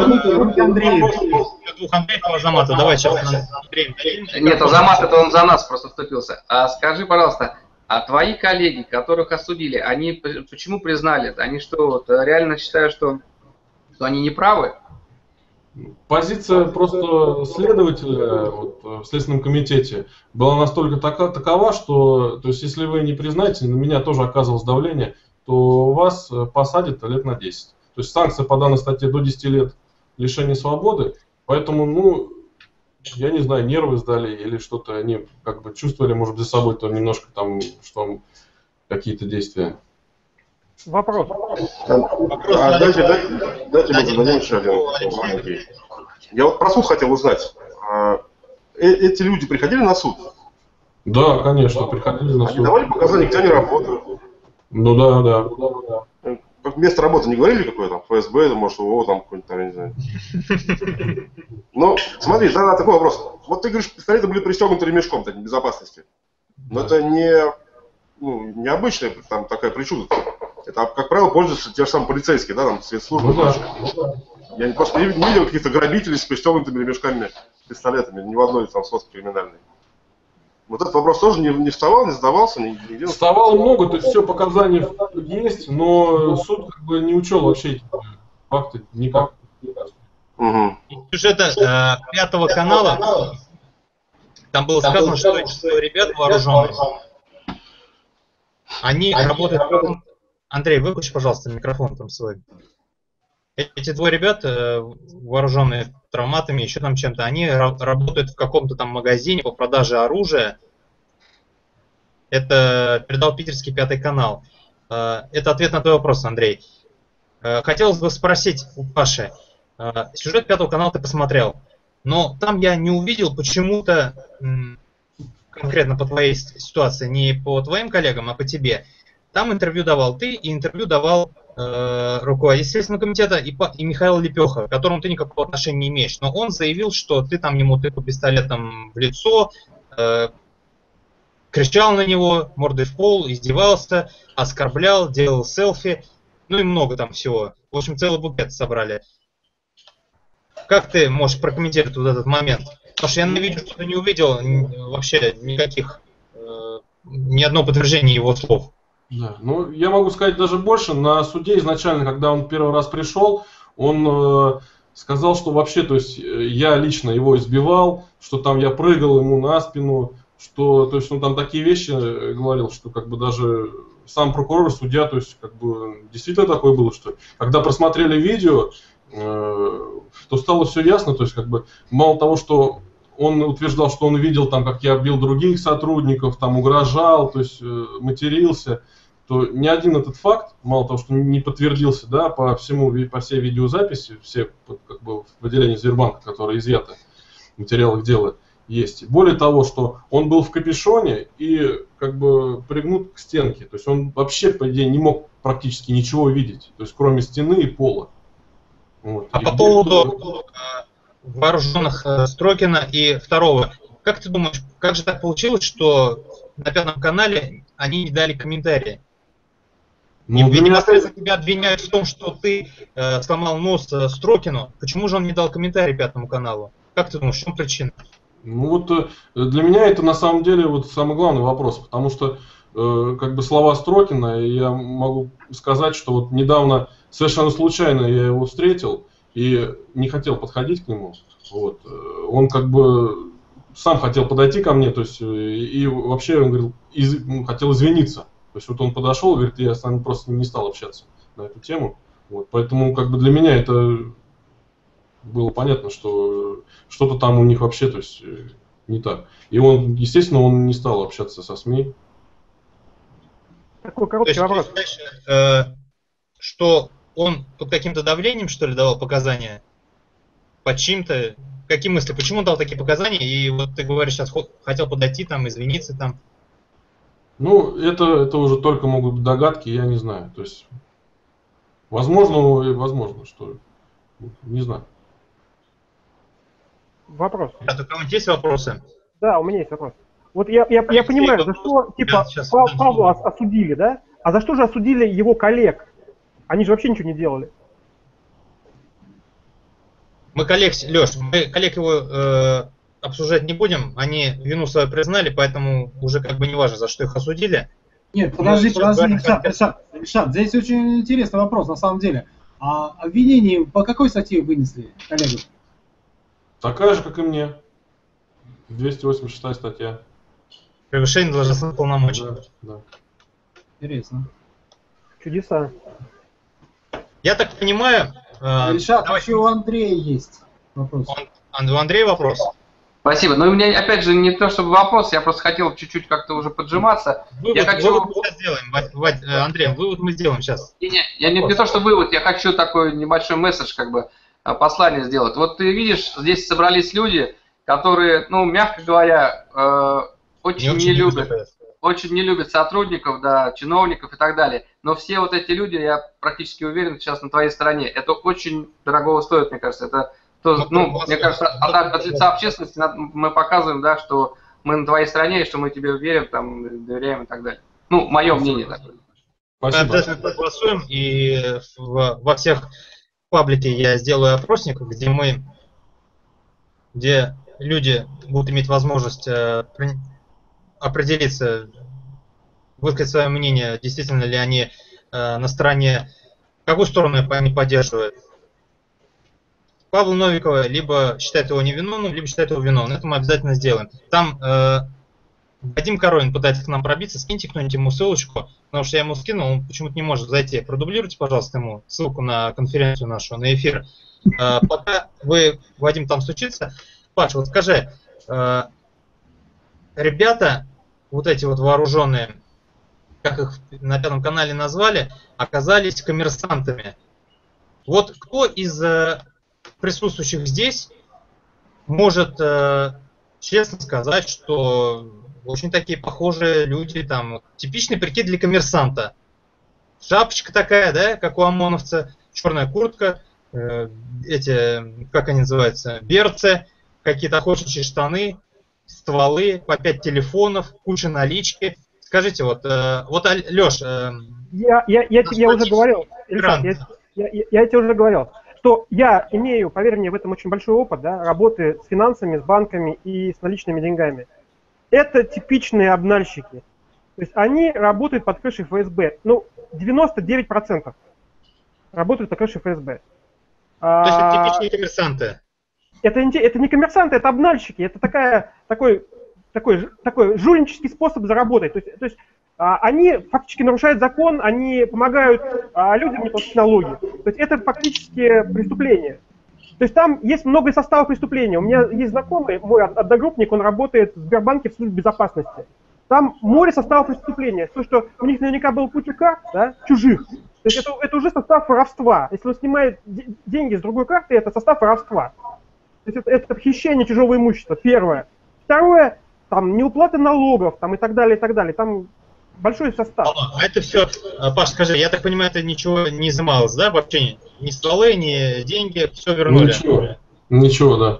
Двух Андреев Азамата. Давай сейчас Андреем. Нет, Азамат это он за нас просто вступился. А скажи, пожалуйста, А твои коллеги, которых осудили, они почему признали это? Они что, вот, реально считают, что, что они не правы? Позиция просто следователя вот, в Следственном комитете была настолько така, такова, что то есть, если вы не признаете, на меня тоже оказывалось давление, то вас посадят лет на десять. То есть санкция по данной статье до десяти лет лишения свободы. Поэтому, ну, я не знаю, нервы сдали или что-то они как бы чувствовали, может быть, за собой то немножко там, что какие-то действия. Вопрос. Вопрос а, дайте, дайте, дайте мы зададим еще один маленький. Я вот про суд хотел узнать. А, э, эти люди приходили на суд? Да, конечно, приходили на суд. Они давали показания, где они работают? Ну да, да. да. Место работы не говорили какое там? эф эс бэ, может, ООО там какой-нибудь там, я не знаю. Ну, смотри, да, такой вопрос. Вот ты говоришь, пистолеты были пристегнуты ремешком, так, безопасности. Но это не, ну, необычная там такая причуда. Это, как правило, пользуются те же самые полицейские, да, там, спецслужбы. Ну, да. Я просто не, не видел каких-то грабителей с пристегнутыми ремешками, пистолетами, ни в одной там сходке криминальной. Вот этот вопрос тоже не, не вставал, не задавался? Не, не вставало много, то есть все показания есть, но суд как бы не учел вообще эти факты никак. Угу. Из сюжета э, Пятого канала там было сказано, что эти ребят вооруженные, они работают... Андрей, выключи, пожалуйста, микрофон там свой. Эти двое ребят, вооруженные травматами, еще там чем-то, они работают в каком-то там магазине по продаже оружия. Это передал питерский Пятый канал. Это ответ на твой вопрос, Андрей. Хотелось бы спросить у Паши. Сюжет Пятого канала ты посмотрел, но там я не увидел почему-то, конкретно по твоей ситуации, не по твоим коллегам, а по тебе. Там интервью давал ты, и интервью давал э, руководитель Следственного комитета и, и Михаил Лепеха, к которому ты никакого отношения не имеешь. Но он заявил, что ты там ему тыкал пистолетом в лицо, э, кричал на него, мордой в пол, издевался, оскорблял, делал селфи, ну и много там всего. В общем, целый букет собрали. Как ты можешь прокомментировать вот этот момент? Потому что я на видео что-то не увидел вообще никаких, э, ни одного подтверждения его слов. Да. Ну, я могу сказать даже больше. На суде изначально, когда он первый раз пришел, он э, сказал, что вообще, то есть я лично его избивал, что там я прыгал ему на спину, что, то есть он там такие вещи говорил, что как бы даже сам прокурор, судья, то есть как бы действительно такое было, что когда просмотрели видео, э, то стало все ясно, то есть как бы мало того, что он утверждал, что он видел там, как я бил других сотрудников, там угрожал, то есть э, матерился, то ни один этот факт, мало того, что не подтвердился, да, по всему, по всей видеозаписи, все как бы в отделении Сбербанка, которые изъяты в материалах дела, есть. Более того, что он был в капюшоне и как бы пригнут к стенке, то есть он вообще, по идее, не мог практически ничего видеть, то есть кроме стены и пола. Вот. А и по поводу вооруженных э, Строкина и второго, как ты думаешь, как же так получилось, что на Пятом канале они не дали комментарии? Ну, и меня... непосредственно тебя обвиняют в том, что ты э, сломал нос э, Строкину. Почему же он не дал комментарий Пятому каналу? Как ты думаешь, в чем причина? Ну вот э, для меня это на самом деле вот самый главный вопрос, потому что э, как бы слова Строкина, я могу сказать, что вот недавно совершенно случайно я его встретил и не хотел подходить к нему. Вот. Он как бы сам хотел подойти ко мне, то есть и вообще он говорил, из, хотел извиниться. То есть вот он подошел и говорит, я с вами просто не стал общаться на эту тему. Вот. Поэтому как бы для меня это было понятно, что что-то там у них вообще, то есть не так. И он, естественно, он не стал общаться со СМИ. Такой короткий вопрос. Ты считаешь, э, что он под каким-то давлением, что ли, давал показания? Под чьим-то? Какие мысли? Почему он дал такие показания? И вот ты говоришь, сейчас хотел подойти, там, извиниться там. Ну, это, это уже только могут быть догадки, я не знаю. То есть, возможно, возможно, что не знаю. Вопрос. А у кого-нибудь есть вопросы? Да, у меня есть вопрос. Вот я, я, я понимаю, за что, типа, Пав, Павла осудили, да? А за что же осудили его коллег? Они же вообще ничего не делали. Мы коллег, Леш, мы коллег его э, обсуждать не будем. Они вину свою признали, поэтому уже как бы не важно, за что их осудили. Нет, подожди, Мы подожди, говорим, Ильшат, как- Ильшат, Ильшат, здесь очень интересный вопрос, на самом деле. А обвинение по какой статье вынесли, коллега? Такая же, как и мне. двести восемьдесят шестая статья. Превышение должностных полномочий. Да, да. Интересно. Чудеса. Я так понимаю, э, Ильшат, давайте- еще у Андрея есть вопрос. Он- Ан- у Андрея вопрос. Спасибо. Но у меня, опять же, не то чтобы вопрос, я просто хотел чуть-чуть как-то уже поджиматься. Вывод, Я хочу- вывод мы сейчас сделаем, Вадь- Вадь- э, Андрей, вывод мы сделаем сейчас. Не, не, я не, не то, что вывод, я хочу такой небольшой месседж, как бы, э, послание сделать. Вот ты видишь, здесь собрались люди, которые, ну, мягко говоря, э, очень не, любят, очень не любят сотрудников, да, чиновников и так далее. Но все вот эти люди, я практически уверен, сейчас на твоей стороне. Это очень дорогого стоит, мне кажется. Это, то, ну, мне кажется, от, от лица общественности надо- мы показываем, да, что мы на твоей стороне, и что мы тебе верим, там, доверяем и так далее. Ну, мое мнение такое. Мы Спасибо. обязательно проголосуем, и в- во всех паблике я сделаю опросник, где мы, где люди будут иметь возможность э, при- определиться, высказать свое мнение, действительно ли они э, на стороне, какую сторону они поддерживают. Павла Новикова либо считают его невиновным, либо считают его виновным. Это мы обязательно сделаем. Там э, Вадим Коровин пытается к нам пробиться, скиньте кто-нибудь ему ссылочку, потому что я ему скинул, он почему-то не может зайти. Продублируйте, пожалуйста, ему ссылку на конференцию нашу, на эфир. Э, пока вы, Вадим, там стучится, Паш, вот скажи, э, ребята, вот эти вот вооруженные, как их на Пятом канале назвали, оказались коммерсантами. Вот кто из э, присутствующих здесь может э, честно сказать, что очень такие похожие люди, там, типичный прикид для коммерсанта. Шапочка такая, да, как у ОМОНовца, черная куртка, э, эти, как они называются, берцы, какие-то охотничьи штаны, стволы, по пять телефонов, куча налички. Скажите, вот, э, вот Леш, э, Я, я, я тебе уже говорил, Ильшат, я, я, я, я тебе уже говорил, что я имею, поверь мне, в этом очень большой опыт, да, работы с финансами, с банками и с наличными деньгами. Это типичные обнальщики. То есть они работают под крышей эф эс бэ. Ну, девяносто девять процентов работают под крышей эф эс бэ. то есть это А, типичные коммерсанты. это, не те- это не коммерсанты, это обнальщики. Это такая, такой, такой, ж- такой жульнический способ заработать. То есть, то есть а, они фактически нарушают закон, они помогают а, людям не платить налоги. То есть это фактически преступление. То есть там есть много составов преступления. У меня есть знакомый, мой од- одногруппник, он работает в Сбербанке в службе безопасности. Там море составов преступления. То, что у них наверняка был путь карт, да, чужих. То есть это, это уже состав воровства. Если он снимает де- деньги с другой карты, это состав воровства. То есть это, это хищение чужого имущества, первое. Второе, там, неуплата налогов, там, и так далее, и так далее. Там большой состав. А это все, Паш, скажи, я так понимаю, это ничего не изымалось, да, вообще ни, ни стволы, ни деньги, все вернули. Ничего. Ничего, да.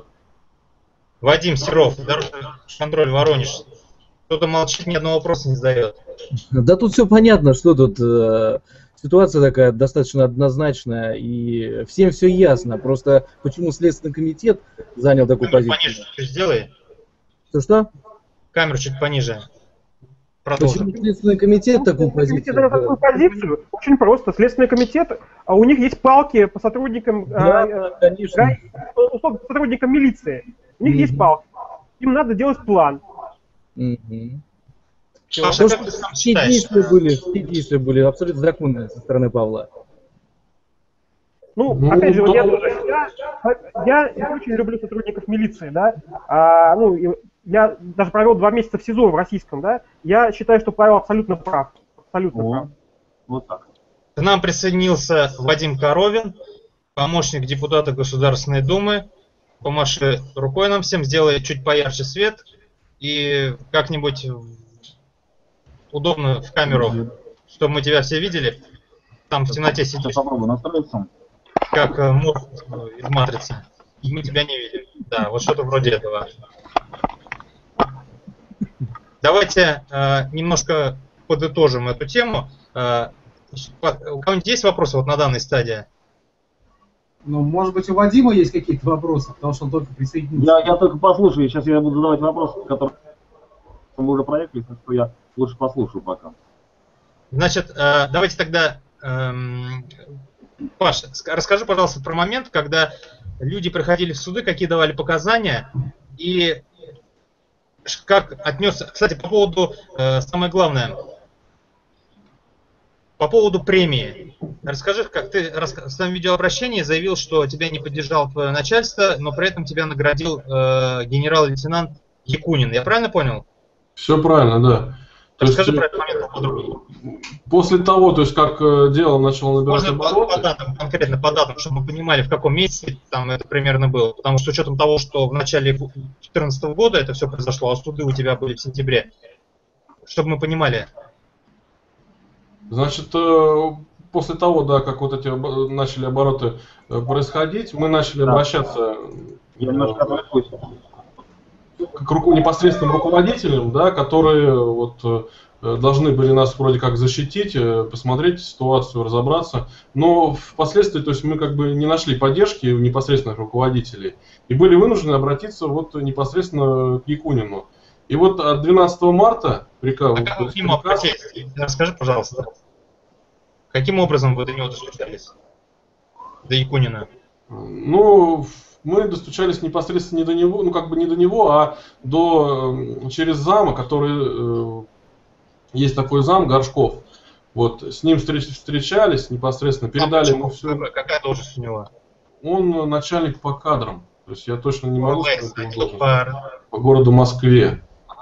Вадим Серов, дорожный контроль Воронеж, кто-то молчит, ни одного вопроса не задает. Да тут все понятно, что тут э, ситуация такая достаточно однозначная, и всем все ясно. Просто почему Следственный комитет занял такую Камеру позицию? пониже чуть сделай, Что что? камеру чуть пониже. Продолжим. Почему Следственный комитет такую Следственный позицию? комитет занял такую позицию. Очень просто. Следственный комитет, а у них есть палки по сотрудникам, Да, а, да, конечно. ГАИ, условно, по сотрудникам милиции. У них Мгм. есть палки. Им надо делать план. Мгм. Паша, Потому как что ты сам все считаешь? действия были, все действия были абсолютно законные со стороны Павла. Ну, Ну, опять же, вот я, да. тоже- я, я не очень люблю сотрудников милиции, да. А, ну, и я даже провел два месяца в СИЗО в российском, да. Я считаю, что Павел абсолютно прав. Абсолютно прав. Вот так. К нам присоединился Вадим Коровин, помощник депутата Государственной Думы. Помаши рукой нам всем, сделай чуть поярче свет и как-нибудь удобно в камеру, чтобы мы тебя все видели. Там в темноте Сейчас сидишь, попробую настроиться. как э, Морф из Матрицы. И мы тебя не видим. Да, вот что-то вроде этого. Давайте э, немножко подытожим эту тему. Э, у кого-нибудь есть вопросы вот на данной стадии? Ну, может быть, у Вадима есть какие-то вопросы, потому что он только присоединился. Я, я только послушаю, сейчас я буду задавать вопрос, который мы уже проехали, так что я лучше послушаю пока. Значит, э, давайте тогда, эм, Паш, расскажи, пожалуйста, про момент, когда люди приходили в суды, какие давали показания, и как отнесся... Кстати, по поводу, э, самое главное, по поводу премии. Расскажи, как ты в своем видеообращении заявил, что тебя не поддержало твое начальство, но при этом тебя наградил э, генерал-лейтенант Якунин. Я правильно понял? Все правильно, да. То Расскажи есть, про этот момент поподробнее. После того, то есть как э, дело начало набирать Можно по, обороты... по датам, конкретно по датам, чтобы мы понимали, в каком месяце там это примерно было. Потому что с учетом того, что в начале две тысячи четырнадцатого года это все произошло, а суды у тебя были в сентябре. Чтобы мы понимали. Значит, э, после того, да, как вот эти начали обороты э, происходить, мы начали Да. обращаться Я немножко отвлекусь. к руку, непосредственным руководителям, да, которые вот, э, должны были нас вроде как защитить, э, посмотреть ситуацию, разобраться. Но впоследствии, то есть мы как бы не нашли поддержки у непосредственных руководителей и были вынуждены обратиться вот непосредственно к Якунину. И вот от двенадцатого марта приказ... А как вы к нему обратились? Расскажи, пожалуйста. Каким образом вы до него достучались? До Якунина? Ну, мы достучались непосредственно не до него, ну как бы не до него, а до через зама, который э, есть такой зам Горшков. Вот с ним встреч, встречались непосредственно, передали ему все. Какая должность у него? Он начальник по кадрам, то есть я точно не могу сказать его должность. По... По городу Москве.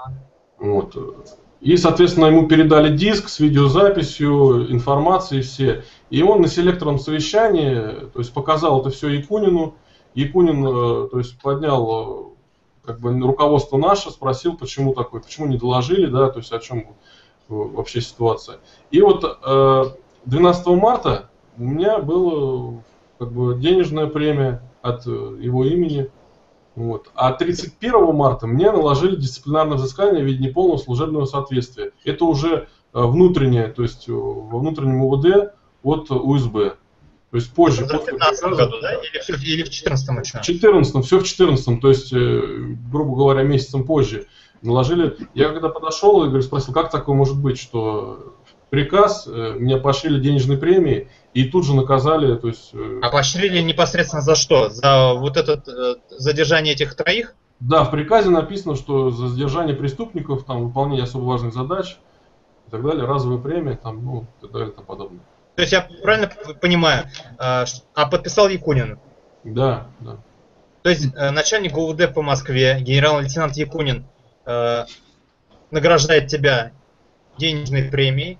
Вот. И, соответственно, ему передали диск с видеозаписью, информацией все. И он на селекторном совещании, то есть показал это все Якунину. Якунин, то есть поднял как бы руководство наше, спросил, почему такое, почему не доложили, да, то есть о чем вообще ситуация. И вот двенадцатого марта у меня была как бы денежная премия от его имени. Вот. А тридцать первого марта мне наложили дисциплинарное взыскание в виде неполного служебного соответствия. Это уже внутреннее, то есть во внутреннем УВД от УСБ. То есть позже. В две тысячи пятнадцатом году, да? Или, все, или в две тысячи четырнадцатом еще? В две тысячи четырнадцатом, все в две тысячи четырнадцатом, то есть, грубо говоря, месяцем позже наложили. Я когда подошел и говорю, спросил, как такое может быть, что приказ, меня поощрили денежной премией и тут же наказали, то есть... А поощрили непосредственно за что? За вот это э, задержание этих троих? Да, в приказе написано, что за задержание преступников, там, выполнение особо важных задач и так далее, разовая премия, там, ну, и так далее, и тому подобное. То есть я правильно понимаю, а подписал Якунин? Да, да. То есть начальник ГУВД по Москве, генерал-лейтенант Якунин, э, награждает тебя денежной премией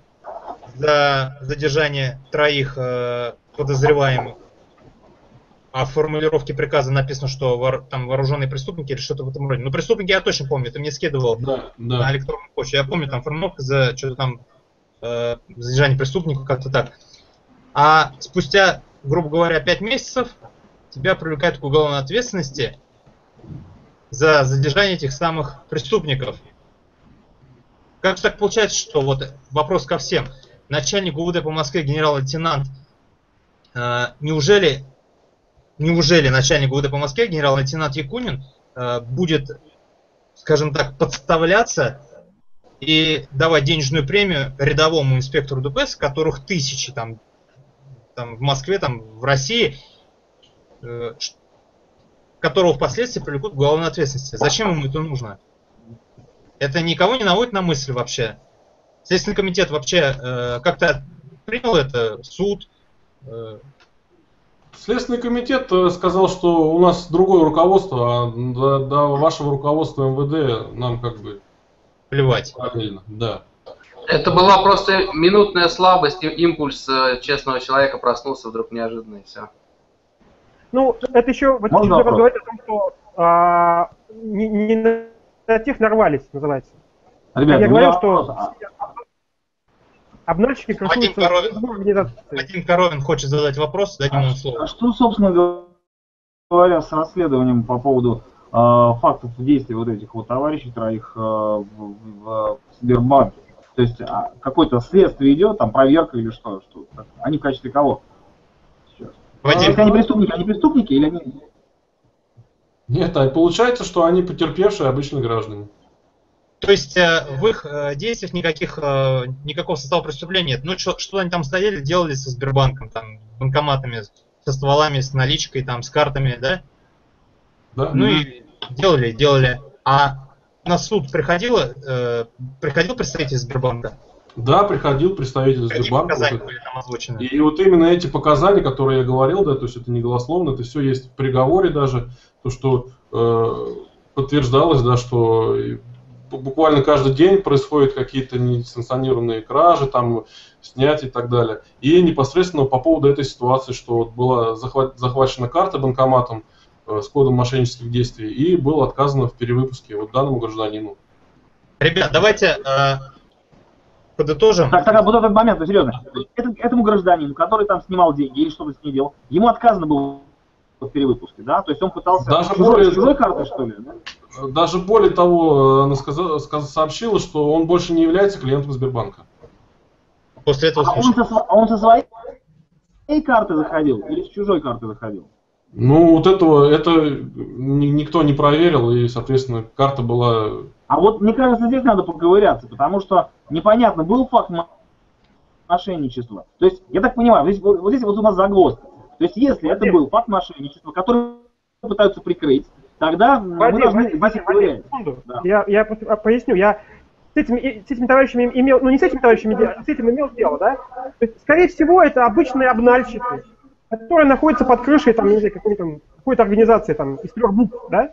за задержание троих э, подозреваемых. А в формулировке приказа написано, что вор, там вооруженные преступники или что-то в этом роде. Ну, преступники я точно помню, ты мне скидывал да, да. на электронную почту. Я помню, там формулировка за что-то там э, задержание преступников, как-то так. А спустя, грубо говоря, пять месяцев тебя привлекают к уголовной ответственности за задержание этих самых преступников. Как же так получается, что вот вопрос ко всем. Начальник ГУВД по Москве, генерал-лейтенант, э, неужели, неужели начальник ГУВД по Москве, генерал-лейтенант Якунин, э, будет, скажем так, подставляться и давать денежную премию рядовому инспектору ДПС, которых тысячи там, там в Москве, там в России, э, которого впоследствии привлекут к уголовной ответственности? Зачем ему это нужно? Это никого не наводит на мысль вообще. Следственный комитет вообще э, как-то принял это, суд? Э... Следственный комитет сказал, что у нас другое руководство, а до, до вашего руководства МВД нам как бы плевать. Правильно, да. Это была просто минутная слабость, импульс честного человека проснулся вдруг неожиданно и все. Ну, это еще вот еще говорит о том, что а, не, не на тех нарвались, называется. Ребята, я говорил, меня... что обнальщики красуются в организации. Вадим Коровин хочет задать вопрос, дадим ему слово. А что, собственно говоря, с расследованием по поводу э, фактов действий вот этих вот товарищей троих э, в, в Сбербанке? То есть а, какое-то следствие идет, там проверка или что? что они в качестве кого сейчас? Вадим. Если они преступники, они преступники или они... Нет, а получается, что они потерпевшие обычные граждане. То есть э, в их э, действиях никаких, э, никакого состава преступления нет. Ну что, что они там стояли, делали со Сбербанком, там, банкоматами, со стволами, с наличкой, там, с картами, да? Да? Ну и делали, делали. А на суд приходило, э, приходил представитель Сбербанка? Да, приходил представитель Какие Сбербанка. показания Вот были там озвучены? и вот именно эти показания, которые я говорил, да, то есть это не голословно, это все есть в приговоре даже, то, что э, подтверждалось, да, что буквально каждый день происходят какие-то несанкционированные кражи, там, снятия и так далее. И непосредственно по поводу этой ситуации, что вот была захват, захвачена карта банкоматом э, с кодом мошеннических действий, и было отказано в перевыпуске вот данному гражданину. Ребят, давайте э, подытожим. Так, так, вот этот момент, ну, серьезно. Этому, этому гражданину, который там снимал деньги или что-то с ним делал, ему отказано было в перевыпуске, да? То есть он пытался Даже чужой, более- чужой карты, что ли? Да? Даже более того, она сказала, сказ- сообщила, что он больше не является клиентом Сбербанка. После этого А он случая. со, сво- а он со своей карты заходил или с чужой карты заходил? Ну, вот этого, это ни- никто не проверил, и, соответственно, карта была... А вот мне кажется, здесь надо поковыряться, потому что непонятно, был факт мо- мошенничества. То есть, я так понимаю, вот здесь, вот, вот здесь вот у нас загвоздка. То есть, если это был факт мошенничества, который пытаются прикрыть, тогда мы Вадим, должны Вадим, здесь Вадим, Вадим, ковырять. секунду. Да. Я, я просто а, поясню, я с этими, и- с этими товарищами имел, ну не с этими товарищами, а с этим имел дело, да? То есть, скорее всего, это обычные обнальщики, которые находятся под крышей, там, не знаю, какой-то, какой-то организации, там, из трех букв, да?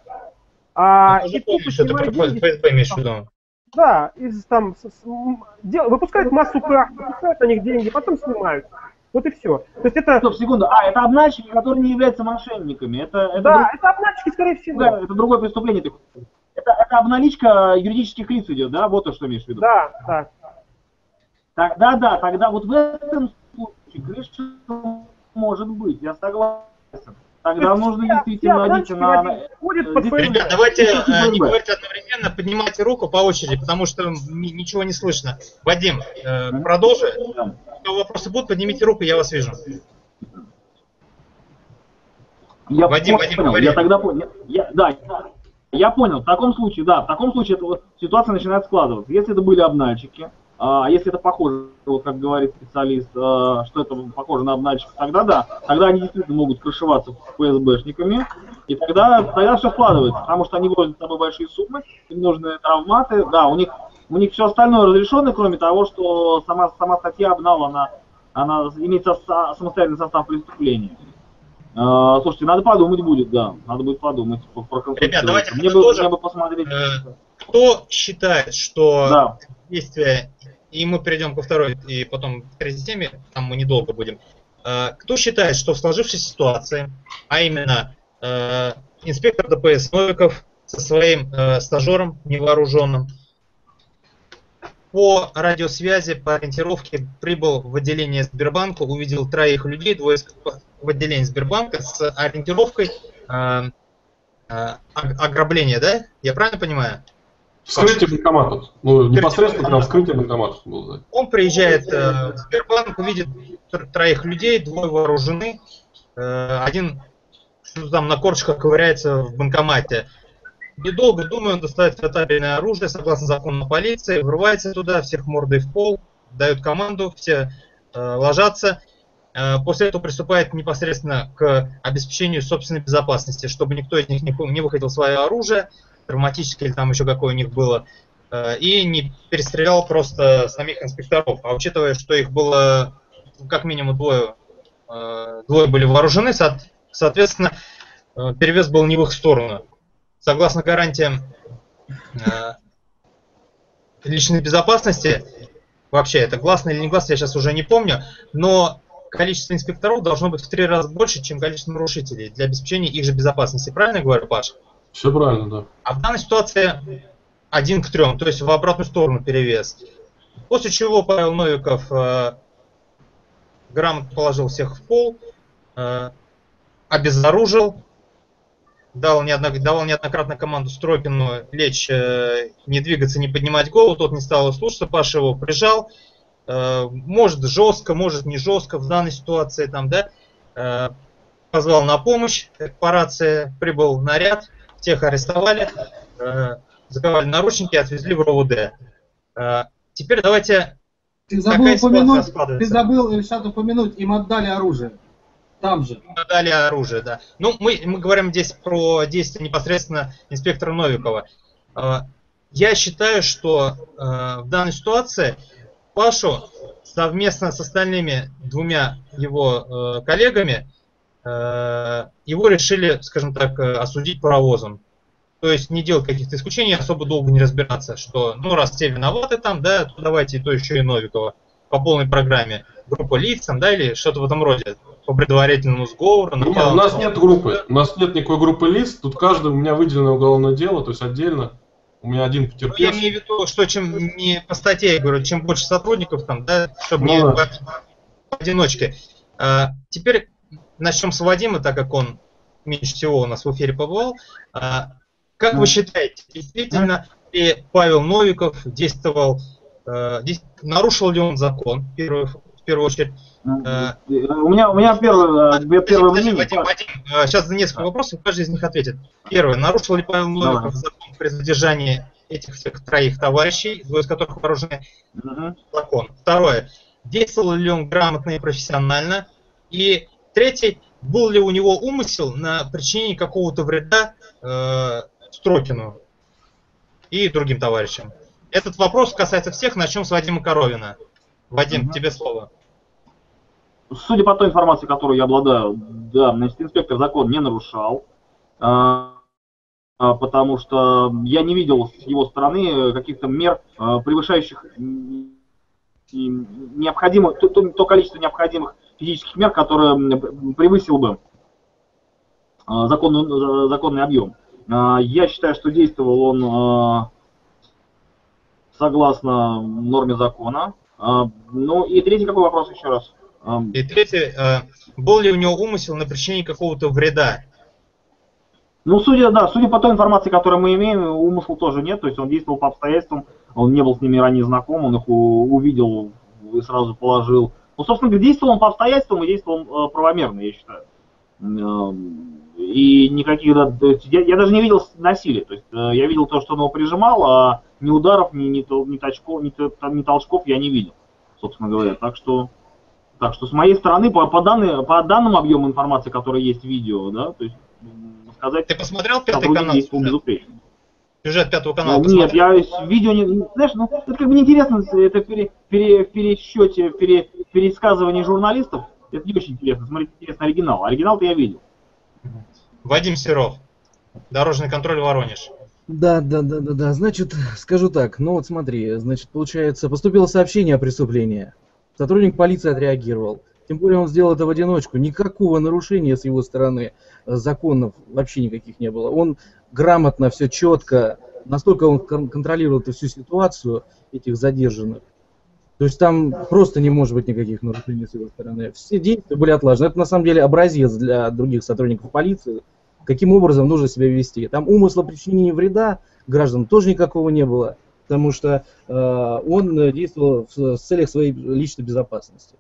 А, Я уже и помню, тупо что ты снимают про деньги, ФСБ имеешь в виду. да, из, там, с- с- м, дел- выпускают массу карт, выпускают на них деньги, потом снимают. Вот и все. То есть это, Стоп, секунду. А, это обнальщики, которые не являются мошенниками. Это, это, да, друг- это обнальщики, скорее всего. да, это другое преступление. Это, это обналичка юридических лиц идет, да? Вот то, что имеешь в виду. Да, да. Тогда да, тогда вот в этом случае крыша может быть, я согласен. Тогда нужно Все- действительно все надеяться на... обнальщики ходят под здесь- ФСБ. Ребят, давайте Еще э, не ФСБ. говорите одновременно, поднимайте руку по очереди, потому что м, ничего не слышно. Вадим, э, продолжи. Да. Если вопросы будут, поднимите руку, я вас вижу. Я Вадим, понял, Вадим, говори. я тогда понял. Я, да, я понял. В таком случае, да, в таком случае эта вот ситуация начинает складываться. Если это были обнальщики, а если это похоже, вот как говорит специалист, а, что это похоже на обнальщиков, тогда да, тогда они действительно могут крышеваться ФСБшниками, и тогда, тогда все складывается, потому что они возят с собой большие суммы, им нужны травматы, да, у них у них все остальное разрешено, кроме того, что сама, сама статья обнала, она, она имеет со- самостоятельный состав преступления. А, слушайте, надо подумать будет, да. Надо будет подумать, по- проконсультироваться. Ребят, давайте мне бы, подытожим. мне бы посмотреть. Э, Кто считает, что Да. действия, и мы перейдем ко второй, и потом к третьей теме, там мы недолго будем. Э, Кто считает, что в сложившейся ситуации, а именно э, инспектор ДПС Новиков со своим э, стажером невооруженным по радиосвязи, по ориентировке прибыл в отделение Сбербанка, увидел троих людей, двое из- в отделении Сбербанка с ориентировкой э, э, ограбления, да? Я правильно понимаю? Вскрытие банкоматов. Ну, непосредственно прям вскрытие банкоматов было, да. Он приезжает э, в Сбербанк, увидит тр- троих людей, двое вооружены, э, один что-то там на корчиках ковыряется в банкомате. Недолго думая, он достает фототабельное оружие, согласно закону полиции, врывается туда, всех мордой в пол, дает команду, все э, ложатся. Э, после этого приступает непосредственно к обеспечению собственной безопасности, чтобы никто из них не, не выхватил свое оружие, травматическое или там еще какое у них было, э, и не перестрелял просто самих инспекторов. А учитывая, что их было как минимум двое, э, двое были вооружены, со- соответственно, э, перевес был не в их сторону. Согласно гарантиям э, личной безопасности, вообще это гласно или не гласно, я сейчас уже не помню, но количество инспекторов должно быть в три раза больше, чем количество нарушителей для обеспечения их же безопасности. Правильно я говорю, Паш? Все правильно, да. А в данной ситуации один к трем, то есть в обратную сторону перевес. После чего Павел Новиков э, грамотно положил всех в пол, э, обезоружил, дал неодно, давал неоднократно команду Стропину лечь, э, не двигаться, не поднимать голову, тот не стал слушаться, Паша его прижал, э, может жестко, может не жестко в данной ситуации, там, да, э, позвал на помощь, по рации прибыл наряд, тех арестовали, э, заковали наручники и отвезли в РОВД. Э, теперь давайте... Ты забыл упомянуть, ты забыл, Ильшат, упомянуть, им отдали оружие. Там же. Им отдали оружие, да. Ну, мы, мы говорим здесь про действия непосредственно инспектора Новикова. Э, я считаю, что э, в данной ситуации Пашу совместно с остальными двумя его э, коллегами э, его решили, скажем так, осудить паровозом. То есть не делать каких-то исключений, особо долго не разбираться, что, ну, раз те виноваты там, да, то давайте и то еще и Новикова по полной программе. Группа лиц, там, да, или что-то в этом роде, по предварительному сговору. Нет, у нас нет группы, у нас нет никакой группы лиц, тут каждый, у меня выделено уголовное дело, то есть отдельно, у меня один потерпевший. Ну, я имею в виду, что чем не по статье, я говорю, чем больше сотрудников там, да, чтобы ну, не да. поодиночке. А, теперь начнем с Вадима, так как он меньше всего у нас в эфире побывал. А, как вы считаете, действительно ли Павел Новиков действовал, э, нарушил ли он закон, в первую, в первую очередь? Э, у меня, у меня первое, первое мнение. Вадим, Вадим, сейчас за несколько вопросов, каждый из них ответит. Первое, нарушил ли Павел Новиков закон при задержании этих всех троих товарищей, двое из которых вооружены, uh-huh. закон? Второе, действовал ли он грамотно и профессионально? И третий, был ли у него умысел на причинение какого-то вреда э, Строкину и другим товарищам? Этот вопрос касается всех. Начнем с Вадима Коровина. Вадим, угу. тебе слово. Судя по той информации, которую я обладаю, да, значит, инспектор закон не нарушал, а, а, потому что я не видел с его стороны каких-то мер, а, превышающих необходимых, то, то, то количество необходимых физических мер, которое превысил бы а, законный, законный объем. Я считаю, что действовал он согласно норме закона. Ну и третий какой вопрос еще раз? И третий, был ли у него умысел на причинение какого-то вреда? Ну, судя, да, судя по той информации, которую мы имеем, умысла тоже нет. То есть он действовал по обстоятельствам, он не был с ними ранее знаком, он их увидел и сразу положил. Ну, собственно говоря, действовал он по обстоятельствам и действовал правомерно, я считаю. И никаких, я, я даже не видел насилия, то есть я видел то, что он его прижимал, а ни ударов, ни, ни, ни, точков, ни, ни толчков я не видел, собственно говоря. Так что, так что с моей стороны, по, по, данным, по данным объему информации, которая есть в видео, да, то есть сказать... Ты посмотрел пятый канал? Сюжет пятого канала ну, нет, я видео не... Знаешь, ну, это как бы неинтересно, это пере, пере, в пересчете, пере, пересказывание журналистов, это не очень интересно, смотрите, интересно оригинал. Оригинал-то я видел. Вадим Серов, дорожный контроль Воронеж. Да, да, да, да, да. Значит, скажу так. Ну вот смотри, значит, получается, поступило сообщение о преступлении. Сотрудник полиции отреагировал. Тем более он сделал это в одиночку. Никакого нарушения с его стороны законов вообще никаких не было. Он грамотно, все четко, настолько он контролировал эту всю ситуацию, этих задержанных. То есть там просто не может быть никаких нарушений с его стороны. Все действия были отлажены. Это на самом деле образец для других сотрудников полиции, каким образом нужно себя вести. Там умысла причинения вреда гражданам тоже никакого не было, потому что э, он действовал в, в целях своей личной безопасности.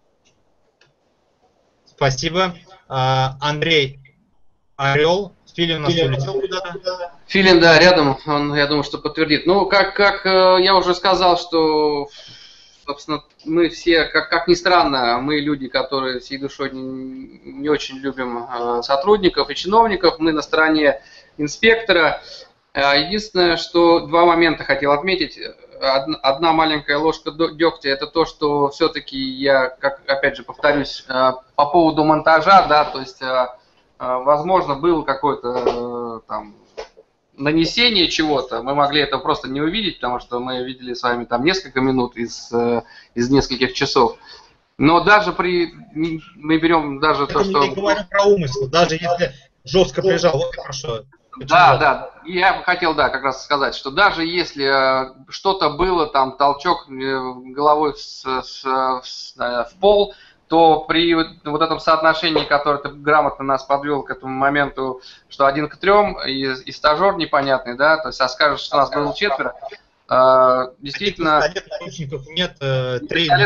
Спасибо. А, Андрей Орел. Филин у нас улетел куда-то. Филин, да, рядом. Он, я думаю, что подтвердит. Ну, как, как я уже сказал, что... Собственно, мы все, как, как ни странно, мы люди, которые всей душой не, не очень любим э, сотрудников и чиновников, мы на стороне инспектора. Э, единственное, что два момента хотел отметить. Одна, одна маленькая ложка дегтя – это то, что все-таки я, как, опять же, повторюсь, э, по поводу монтажа, да, то есть, э, э, возможно, был какой-то э, там... нанесение чего-то, мы могли это просто не увидеть, потому что мы видели с вами там несколько минут из, из нескольких часов. Но даже при... Мы берем даже это то, что... Я говорю про умысел, даже если жестко прижал, вот хорошо. Да, да, я бы хотел, да, как раз сказать, что даже если что-то было, там, толчок головой в, в, в, в пол, то при вот этом соотношении, которое ты грамотно нас подвел к этому моменту, что один к трем, и, и стажер непонятный, да, то есть, а скажешь, что у нас было четверо, э, действительно... Пистолетов нет, э, три...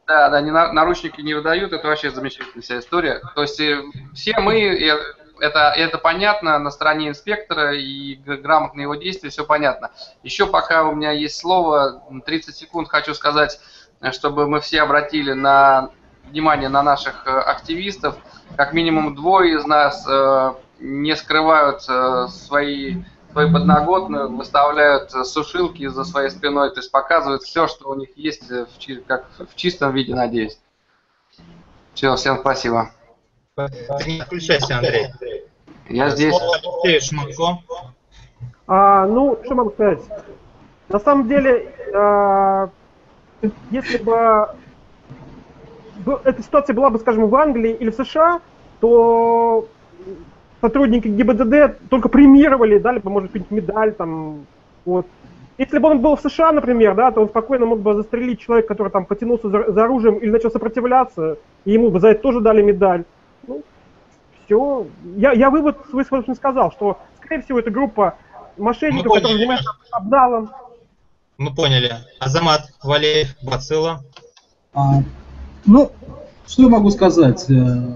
Да, да, не на, наручники не выдают, это вообще замечательная вся история. То есть э, все мы, э, это, это понятно, на стороне инспектора и г- грамотные его действия, все понятно. Еще пока у меня есть слово, тридцать секунд хочу сказать, э, чтобы мы все обратили на внимание на наших э, активистов. Как минимум двое из нас э, не скрывают э, свои, свои подноготные, выставляют э, сушилки за своей спиной, то есть показывают все, что у них есть, э, в, чи- как в чистом виде, надеюсь. Все, всем спасибо. Ты не отключайся, Андрей. Я здесь. Слово Алексею Шматко. А, ну, что могу сказать? На самом деле, а, если бы б- эта ситуация была бы, скажем, в Англии или в США, то сотрудники ГИБДД только премировали, дали бы, может быть, медаль там, вот. Если бы он был в США, например, да, то он спокойно мог бы застрелить человека, который там потянулся за, за оружием или начал сопротивляться, и ему бы за это тоже дали медаль. Ну, все. Я, я вывод свой, собственно, сказал, что, скорее всего, это группа мошенников, Мы которые поняли. занимаются обналом. Мы поняли. Азамат Валеев, Бацилла. А, ну, что я могу сказать? Э,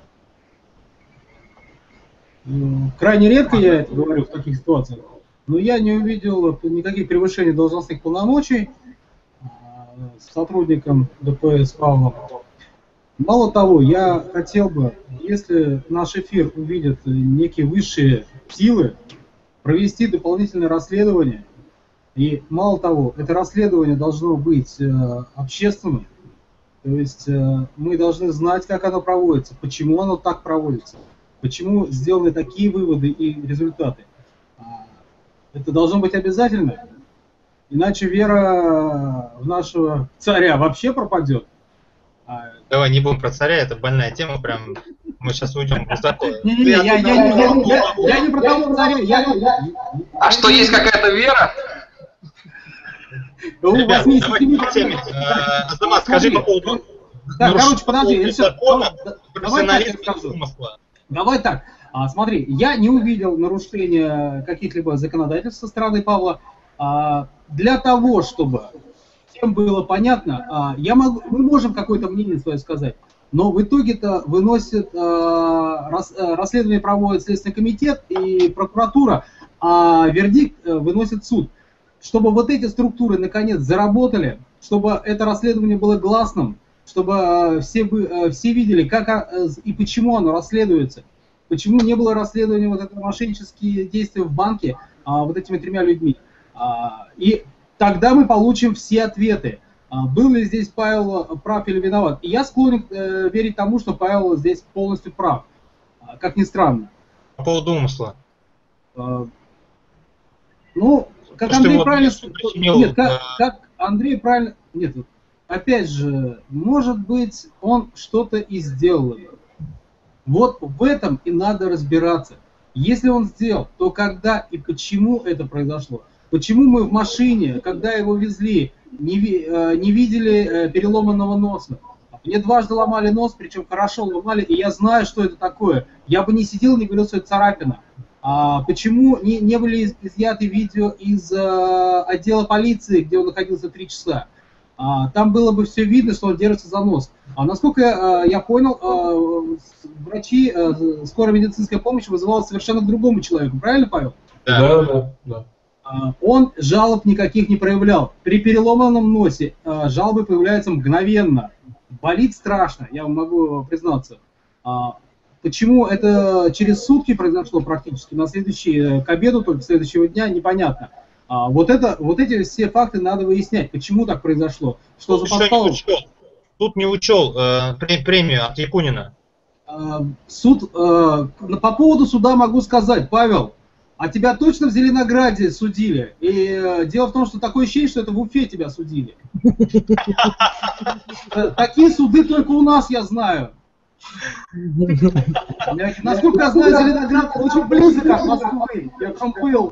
э, Крайне редко я это говорю в таких ситуациях, но я не увидел никаких превышений должностных полномочий э, с сотрудником ДПС Павлом. Мало того, я хотел бы, если наш эфир увидят некие высшие силы, провести дополнительное расследование. И мало того, это расследование должно быть э, общественным. То есть э, мы должны знать, как оно проводится, почему оно так проводится, почему сделаны такие выводы и результаты. А, это должно быть обязательно, иначе вера в нашего царя вообще пропадет. А, Давай не будем про царя, это больная тема, прям мы сейчас уйдем высоко. Не-не-не, я, я, я, я, я, я не про того царя, я... я А что, есть какая-то вера? у Ребят, восьмидесяти давайте семи по теме. Э, Азамат, скажи по поводу Да, нарушения короче, подожди, я всё- закона, давай так я профессионализма и скажу. умысла. Давай так. А, смотри, я не увидел нарушения каких-либо законодательств со стороны Павла. А, для того, чтобы всем было понятно, а, я могу, мы можем какое-то мнение свое сказать, но в итоге-то выносит, а, рас, а, расследование проводит Следственный комитет и прокуратура, а вердикт а, выносит суд. Чтобы вот эти структуры наконец заработали, чтобы это расследование было гласным, чтобы а, все, бы, а, все видели, как а, и почему оно расследуется. Почему не было расследования вот этого мошеннические действия в банке а, вот этими тремя людьми. А, и тогда мы получим все ответы. А, был ли здесь Павел прав или виноват. И я склонен э, верить тому, что Павел здесь полностью прав. А, как ни странно. По поводу умысла. А, ну, как Что Андрей его правильно... причинил, Нет, как, э, как Андрей правильно... Нет, опять же, может быть, он что-то и сделал. Вот в этом и надо разбираться. Если он сделал, то когда и почему это произошло? Почему мы в машине, когда его везли, не, ви- э, не видели э, переломанного носа? Мне дважды ломали нос, причем хорошо ломали, и я знаю, что это такое. Я бы не сидел, не говорил, что это царапина. А почему не, не были из- изъяты видео из э, отдела полиции, где он находился три часа? А, там было бы все видно, что он держится за нос. А насколько э, я понял, э, с- врачи, э, скорая медицинская помощь вызывала совершенно к другому человеку. Правильно, Павел? Да. Да, да, да. А, он жалоб никаких не проявлял. При переломанном носе э, жалобы появляются мгновенно. Болит страшно, я вам могу признаться. А, почему это через сутки произошло практически, на следующий, э, к обеду только следующего дня, непонятно. А, вот, это, вот эти все факты надо выяснять, почему так произошло. Что за Тут еще не подстава? учел. Тут не учел э, пре- премию от Якунина. А, суд, э, по поводу суда могу сказать, Павел, а тебя точно в Зеленограде судили? И э, дело в том, что такое ощущение, что это в Уфе тебя судили. Э, Такие суды только у нас, я знаю. Я- Насколько я знаю, Зеленоград очень близок от Москвы. Я там был.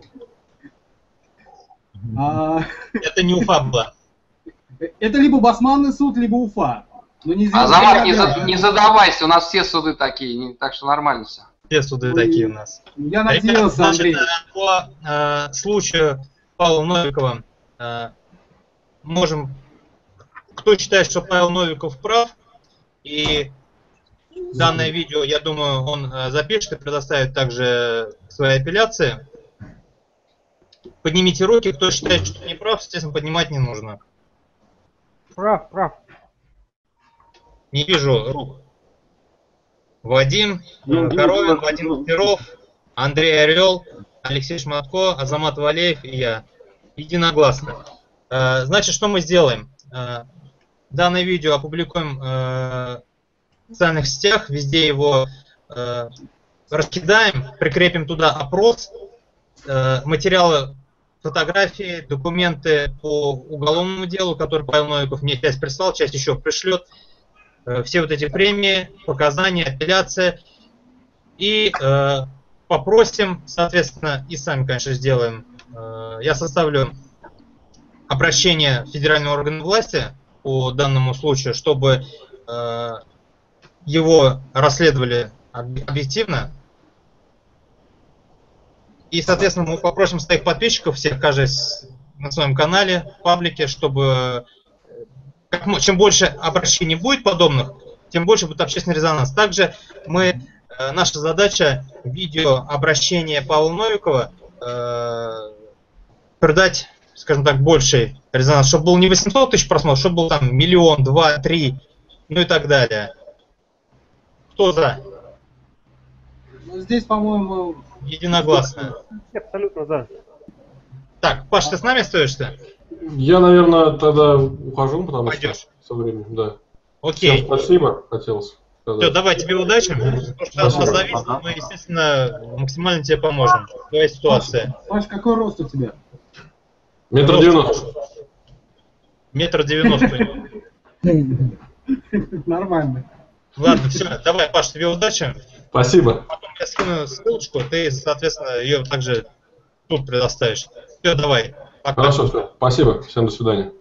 А, Это не Уфа была. Это либо Басманный суд, либо Уфа. Но не Азамат, не, Зеленоград. за- не задавайся, у нас все суды такие, не- так что нормально все. Все суды такие у нас. Я Ребята, надеялся, значит, Андрей. э, по э, случаю Павла Новикова э, можем кто считает, что Павел Новиков прав, и данное видео, я думаю, он запишет и предоставит также свои апелляции. Поднимите руки, кто считает, что не прав, естественно, поднимать не нужно. Прав, прав. Не вижу рук. Вадим Коровин, Вадим Перов, Андрей Орел, Алексей Шматко, Азамат Валеев и я. Единогласно. Значит, что мы сделаем? Данное видео опубликуем в социальных сетях, везде его раскидаем, прикрепим туда опрос, материалы, фотографии, документы по уголовному делу, который Павел Новиков мне часть прислал, часть еще пришлет. Все вот эти премии, показания, апелляция. И э, попросим, соответственно, и сами, конечно, сделаем. Э, я составлю обращение в федеральные органы власти по данному случаю, чтобы э, его расследовали объективно. И, соответственно, мы попросим своих подписчиков, всех, каждый на своем канале, в паблике, чтобы как, чем больше обращений будет подобных, тем больше будет общественный резонанс. Также мы, э, наша задача видео обращения Павла Новикова э, придать, скажем так, больший резонанс, чтобы был не восемьсот тысяч просмотров, чтобы был там миллион, два, три, ну и так далее. Кто за? Здесь, по-моему... Единогласно. Абсолютно за. Так, Паш, ты с нами остаешься? Я, наверное, тогда ухожу, потому Пойдешь. что со временем, да. Окей. Всем спасибо, хотелось сказать. Все, давай, тебе удачи. То, что от нас зависит, мы, естественно, максимально тебе поможем в твоей ситуации. Паш, какой рост у тебя? Метр девяносто. Метр девяносто. Нормально. Ладно, все, давай, Паш, тебе удачи. Спасибо. Потом я скину ссылочку, ты, соответственно, ее также тут предоставишь. Все, давай. Пока. Хорошо, все. Спасибо. Всем до свидания.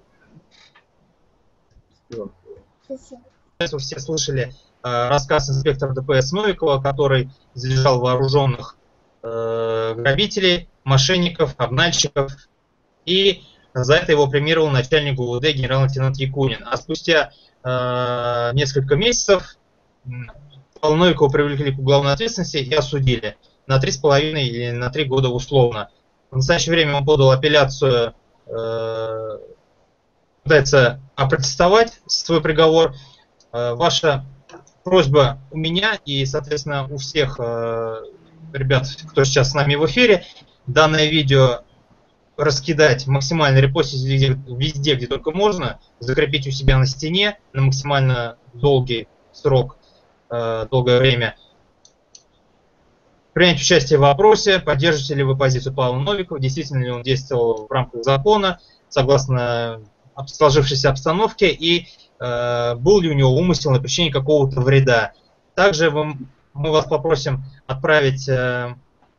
Сейчас вы все слышали э, рассказ инспектора ДПС Новикова, который задержал вооруженных э, грабителей, мошенников, обнальщиков, и за это его премировал начальник ГУВД генерал-лейтенант Якунин. А спустя э, несколько месяцев Павла Новикова привлекли к уголовной ответственности и осудили на три с половиной или на три года условно. В настоящее время он подал апелляцию, э, пытается опротестовать свой приговор. Э, ваша просьба у меня и, соответственно, у всех э, ребят, кто сейчас с нами в эфире, данное видео раскидать, максимально репостить везде, везде, где только можно, закрепить у себя на стене на максимально долгий срок, э, долгое время. Принять участие в опросе, поддержите ли вы позицию Павла Новикова, действительно ли он действовал в рамках закона, согласно сложившейся обстановке, и э, был ли у него умысел на причинение какого-то вреда. Также вы, мы вас попросим отправить э,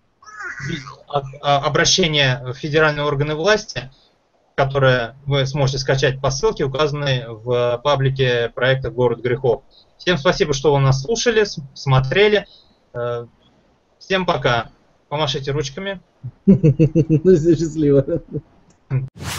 обращение в федеральные органы власти, которое вы сможете скачать по ссылке, указанной в паблике проекта «Город грехов». Всем спасибо, что вы нас слушали, смотрели. Всем пока. Помашите ручками. Ну, все счастливо.